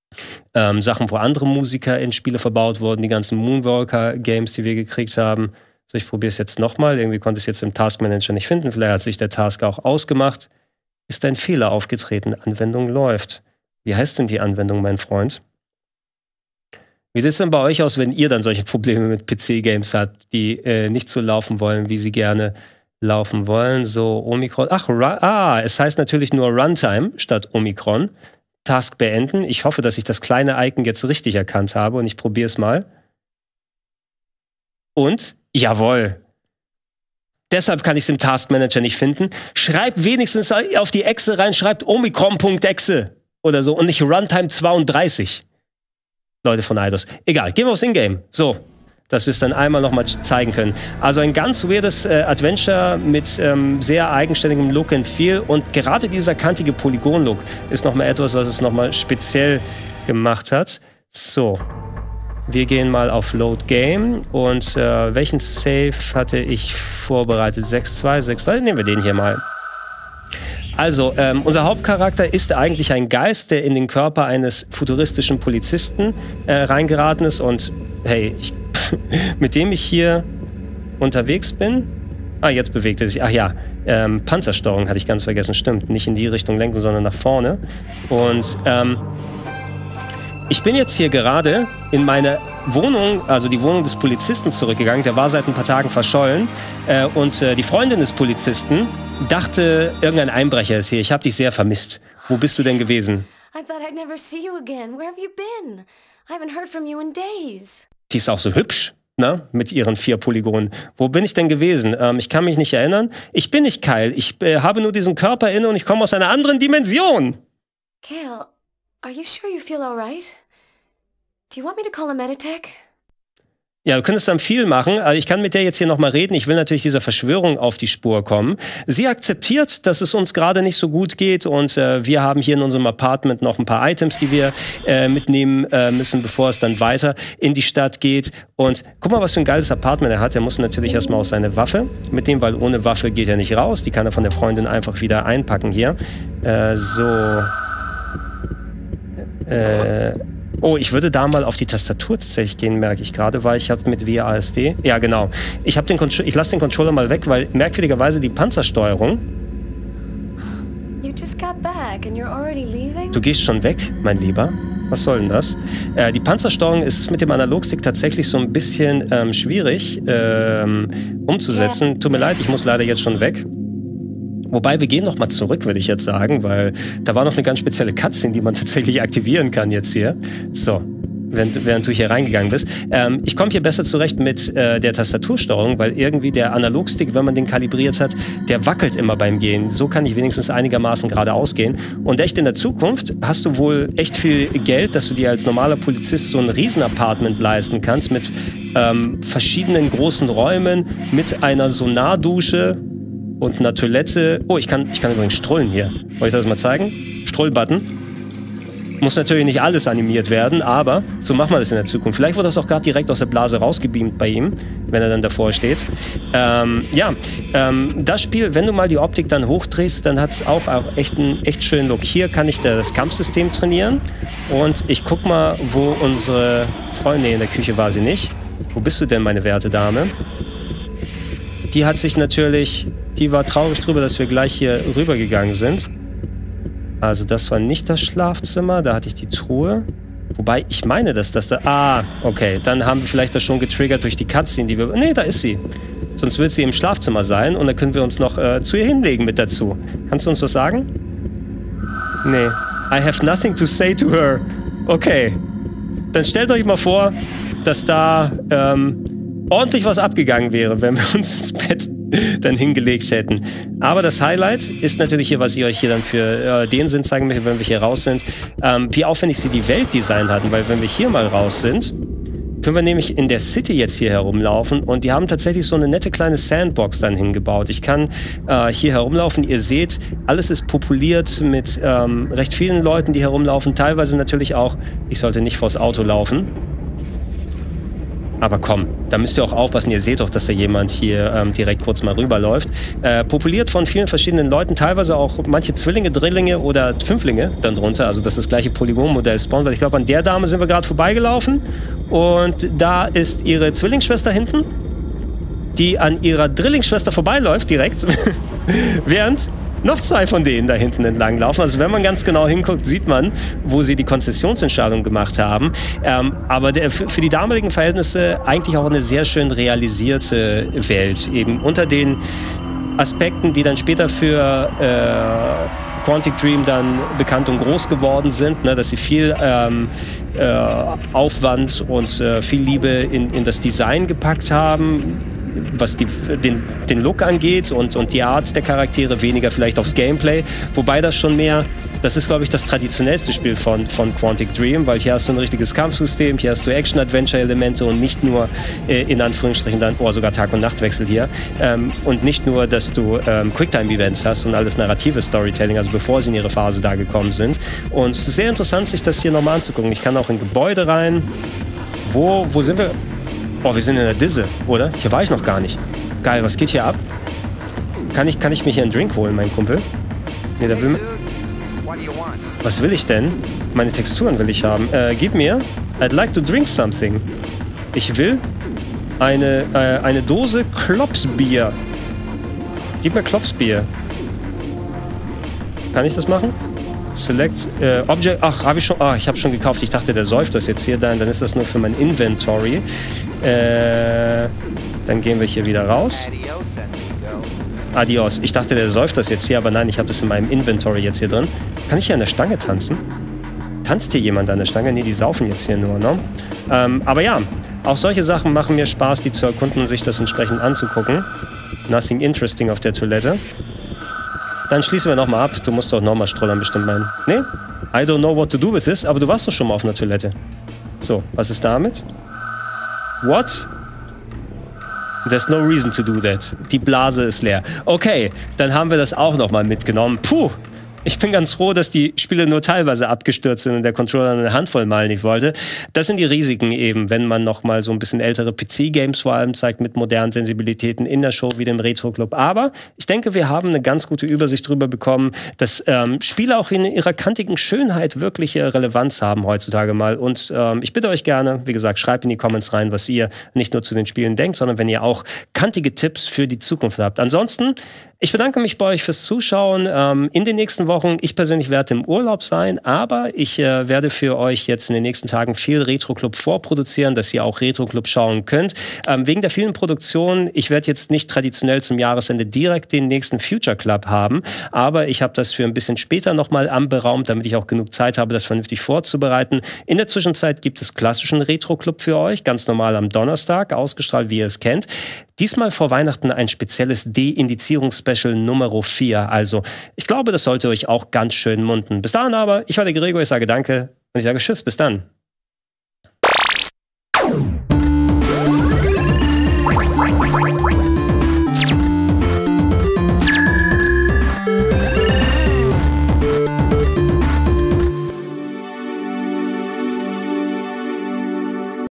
ähm, Sachen, wo andere Musiker in Spiele verbaut wurden, die ganzen Moonwalker-Games, die wir gekriegt haben. So, ich probiere es jetzt nochmal. Irgendwie konnte ich es jetzt im Taskmanager nicht finden. Vielleicht hat sich der Task auch ausgemacht. Ist ein Fehler aufgetreten? Anwendung läuft. Wie heißt denn die Anwendung, mein Freund? Wie sieht es denn bei euch aus, wenn ihr dann solche Probleme mit P C-Games habt, die äh, nicht so laufen wollen, wie sie gerne laufen wollen? So, Omikron. Ach, ah, es heißt natürlich nur Runtime statt Omikron. Task beenden. Ich hoffe, dass ich das kleine Icon jetzt richtig erkannt habe und ich probiere es mal. Und, jawohl. Deshalb kann ich es im Task Manager nicht finden. Schreibt wenigstens auf die Exe rein, schreibt Omikron.exe oder so und nicht Runtime zweiunddreißig. Leute von Eidos. Egal, gehen wir aufs Ingame. So, dass wir es dann einmal nochmal zeigen können. Also ein ganz weirdes äh, Adventure mit ähm, sehr eigenständigem Look and Feel und gerade dieser kantige Polygon-Look ist nochmal etwas, was es nochmal speziell gemacht hat. So, wir gehen mal auf Load Game und äh, welchen Save hatte ich vorbereitet? sechs zwei, sechs drei, nehmen wir den hier mal. Also, ähm, unser Hauptcharakter ist eigentlich ein Geist, der in den Körper eines futuristischen Polizisten äh, reingeraten ist. Und hey, ich, mit dem ich hier unterwegs bin... Ah, jetzt bewegt er sich. Ach ja, ähm, Panzersteuerung hatte ich ganz vergessen. Stimmt, nicht in die Richtung lenken, sondern nach vorne. Und ähm, ich bin jetzt hier gerade in meine Wohnung, also die Wohnung des Polizisten zurückgegangen. Der war seit ein paar Tagen verschollen. Äh, und äh, die Freundin des Polizisten dachte, irgendein Einbrecher ist hier. Ich habe dich sehr vermisst. Wo bist du denn gewesen? I thought I'd never see you again. Where have you been? I haven't heard from you in days. Die ist auch so hübsch, ne? Mit ihren vier Polygonen. Wo bin ich denn gewesen? Ähm, ich kann mich nicht erinnern. Ich bin nicht Kyle. Ich äh, habe nur diesen Körper inne und ich komme aus einer anderen Dimension. Kyle, are you sure you feel all right? Do you want me to call a Meditech? Ja, du könntest dann viel machen. Also ich kann mit der jetzt hier nochmal reden. Ich will natürlich dieser Verschwörung auf die Spur kommen. Sie akzeptiert, dass es uns gerade nicht so gut geht und äh, wir haben hier in unserem Apartment noch ein paar Items, die wir äh, mitnehmen äh, müssen, bevor es dann weiter in die Stadt geht. Und guck mal, was für ein geiles Apartment er hat. Er muss natürlich erstmal aus seine Waffe mitnehmen, weil ohne Waffe geht er nicht raus. Die kann er von der Freundin einfach wieder einpacken hier. Äh, so. Äh... Oh, ich würde da mal auf die Tastatur tatsächlich gehen, merke ich gerade, weil ich habe mit W A S D... Ja, genau. Ich, hab den ich lasse den Controller mal weg, weil merkwürdigerweise die Panzersteuerung... You just got back and you're already leaving? Du gehst schon weg, mein Lieber. Was soll denn das? Äh, die Panzersteuerung ist mit dem Analogstick tatsächlich so ein bisschen ähm, schwierig ähm, umzusetzen. Yeah. Tut mir leid, ich muss leider jetzt schon weg. Wobei, wir gehen noch mal zurück, würde ich jetzt sagen, weil da war noch eine ganz spezielle Cutscene, die man tatsächlich aktivieren kann jetzt hier. So, während, während du hier reingegangen bist. Ähm, ich komme hier besser zurecht mit äh, der Tastatursteuerung, weil irgendwie der Analogstick, wenn man den kalibriert hat, der wackelt immer beim Gehen. So kann ich wenigstens einigermaßen geradeaus gehen. Und echt in der Zukunft hast du wohl echt viel Geld, dass du dir als normaler Polizist so ein Riesen-Apartment leisten kannst mit ähm, verschiedenen großen Räumen, mit einer Sonardusche und einer Toilette. Oh, ich kann, ich kann übrigens strollen hier. Wollte ich das mal zeigen? Stroll-Button. Muss natürlich nicht alles animiert werden, aber so machen wir das in der Zukunft. Vielleicht wird das auch gerade direkt aus der Blase rausgebeamt bei ihm, wenn er dann davor steht. Ähm, ja, ähm, das Spiel, wenn du mal die Optik dann hochdrehst, dann hat es auch, auch echt einen echt schönen Look. Hier kann ich das Kampfsystem trainieren und ich guck mal, wo unsere Freundin, in der Küche war sie nicht. Wo bist du denn, meine werte Dame? Die hat sich natürlich, die war traurig drüber, dass wir gleich hier rübergegangen sind. Also das war nicht das Schlafzimmer, da hatte ich die Truhe. Wobei, ich meine, dass das da... Ah, okay, dann haben wir vielleicht das schon getriggert durch die Cutscene, die wir... Nee, da ist sie. Sonst wird sie im Schlafzimmer sein und dann können wir uns noch äh, zu ihr hinlegen mit dazu. Kannst du uns was sagen? Nee. I have nothing to say to her. Okay. Dann stellt euch mal vor, dass da... Ähm, ordentlich was abgegangen wäre, wenn wir uns ins Bett dann hingelegt hätten. Aber das Highlight ist natürlich hier, was ich euch hier dann für äh, den Sinn zeigen möchte, wenn wir hier raus sind, ähm, wie aufwendig sie die Welt designt hatten, weil wenn wir hier mal raus sind, können wir nämlich in der City jetzt hier herumlaufen und die haben tatsächlich so eine nette kleine Sandbox dann hingebaut. Ich kann äh, hier herumlaufen, ihr seht, alles ist populiert mit ähm, recht vielen Leuten, die herumlaufen, teilweise natürlich auch, ich sollte nicht vors Auto laufen, Aber komm, da müsst ihr auch aufpassen. Ihr seht doch, dass da jemand hier ähm, direkt kurz mal rüberläuft. Äh, populiert von vielen verschiedenen Leuten, teilweise auch manche Zwillinge, Drillinge oder Fünflinge dann drunter. Also das ist das gleiche Polygonmodell spawnt. Weil ich glaube, an der Dame sind wir gerade vorbeigelaufen. Und da ist ihre Zwillingsschwester hinten, die an ihrer Drillingsschwester vorbeiläuft direkt. Während noch zwei von denen da hinten entlang laufen. Also wenn man ganz genau hinguckt, sieht man, wo sie die Konzessionsentscheidung gemacht haben. Ähm, aber der, für die damaligen Verhältnisse eigentlich auch eine sehr schön realisierte Welt. Eben unter den Aspekten, die dann später für äh, Quantic Dream dann bekannt und groß geworden sind, ne, dass sie viel ähm, äh, Aufwand und äh, viel Liebe in, in das Design gepackt haben, was die, den, den Look angeht und, und die Art der Charaktere, weniger vielleicht aufs Gameplay. Wobei das schon mehr, das ist, glaube ich, das traditionellste Spiel von, von Quantic Dream, weil hier hast du ein richtiges Kampfsystem, hier hast du Action-Adventure-Elemente und nicht nur, äh, in Anführungsstrichen, dann, oh, sogar Tag- und Nachtwechsel hier. Ähm, und nicht nur, dass du ähm, Quicktime-Events hast und alles narrative Storytelling, also bevor sie in ihre Phase da gekommen sind. Und es ist sehr interessant, sich das hier nochmal anzugucken. Ich kann auch in Gebäude rein. Wo, wo sind wir? Oh, wir sind in der Disse, oder? Hier war ich noch gar nicht. Geil, was geht hier ab? Kann ich, kann ich mir hier einen Drink holen, mein Kumpel? Nee, der will mir... Was will ich denn? Meine Texturen will ich haben. Äh, gib mir... I'd like to drink something. Ich will eine, äh, eine Dose Klopsbier. Gib mir Klopsbier. Kann ich das machen? Select äh, Object. Ach, habe ich schon. Ah, ich habe schon gekauft. Ich dachte, der säuft das jetzt hier. Dann, dann ist das nur für mein Inventory. Äh, dann gehen wir hier wieder raus. Adios. Ich dachte, der säuft das jetzt hier, aber nein, ich habe das in meinem Inventory jetzt hier drin. Kann ich hier an der Stange tanzen? Tanzt hier jemand an der Stange? Nee, die saufen jetzt hier nur, ne? Ähm, aber ja, auch solche Sachen machen mir Spaß, die zu erkunden und sich das entsprechend anzugucken. Nothing interesting auf der Toilette. Dann schließen wir nochmal ab. Du musst doch nochmal strollern bestimmt meinen. Nee? I don't know what to do with this, aber du warst doch schon mal auf einer Toilette. So, was ist damit? What? There's no reason to do that. Die Blase ist leer. Okay, dann haben wir das auch nochmal mitgenommen. Puh! Ich bin ganz froh, dass die Spiele nur teilweise abgestürzt sind und der Controller eine Handvoll mal nicht wollte. Das sind die Risiken eben, wenn man noch mal so ein bisschen ältere P C-Games vor allem zeigt mit modernen Sensibilitäten in der Show wie dem Retro Club. Aber ich denke, wir haben eine ganz gute Übersicht darüber bekommen, dass ähm, Spiele auch in ihrer kantigen Schönheit wirkliche Relevanz haben heutzutage mal. Und ähm, ich bitte euch gerne, wie gesagt, schreibt in die Comments rein, was ihr nicht nur zu den Spielen denkt, sondern wenn ihr auch kantige Tipps für die Zukunft habt. Ansonsten, ich bedanke mich bei euch fürs Zuschauen. Ähm, in den nächsten Wochen, ich persönlich werde im Urlaub sein, aber ich äh, werde für euch jetzt in den nächsten Tagen viel Retro Club vorproduzieren, dass ihr auch Retro Club schauen könnt. Ähm, wegen der vielen Produktionen, ich werde jetzt nicht traditionell zum Jahresende direkt den nächsten Future Club haben, aber ich habe das für ein bisschen später nochmal anberaumt, damit ich auch genug Zeit habe, das vernünftig vorzubereiten. In der Zwischenzeit gibt es klassischen Retro Club für euch, ganz normal am Donnerstag, ausgestrahlt, wie ihr es kennt. Diesmal vor Weihnachten ein spezielles De-Indizierungs-Special Nummer vier. Also, ich glaube, das sollte euch auch ganz schön munden. Bis dahin aber, ich war der Gregor, ich sage Danke und ich sage Tschüss, bis dann. Wow.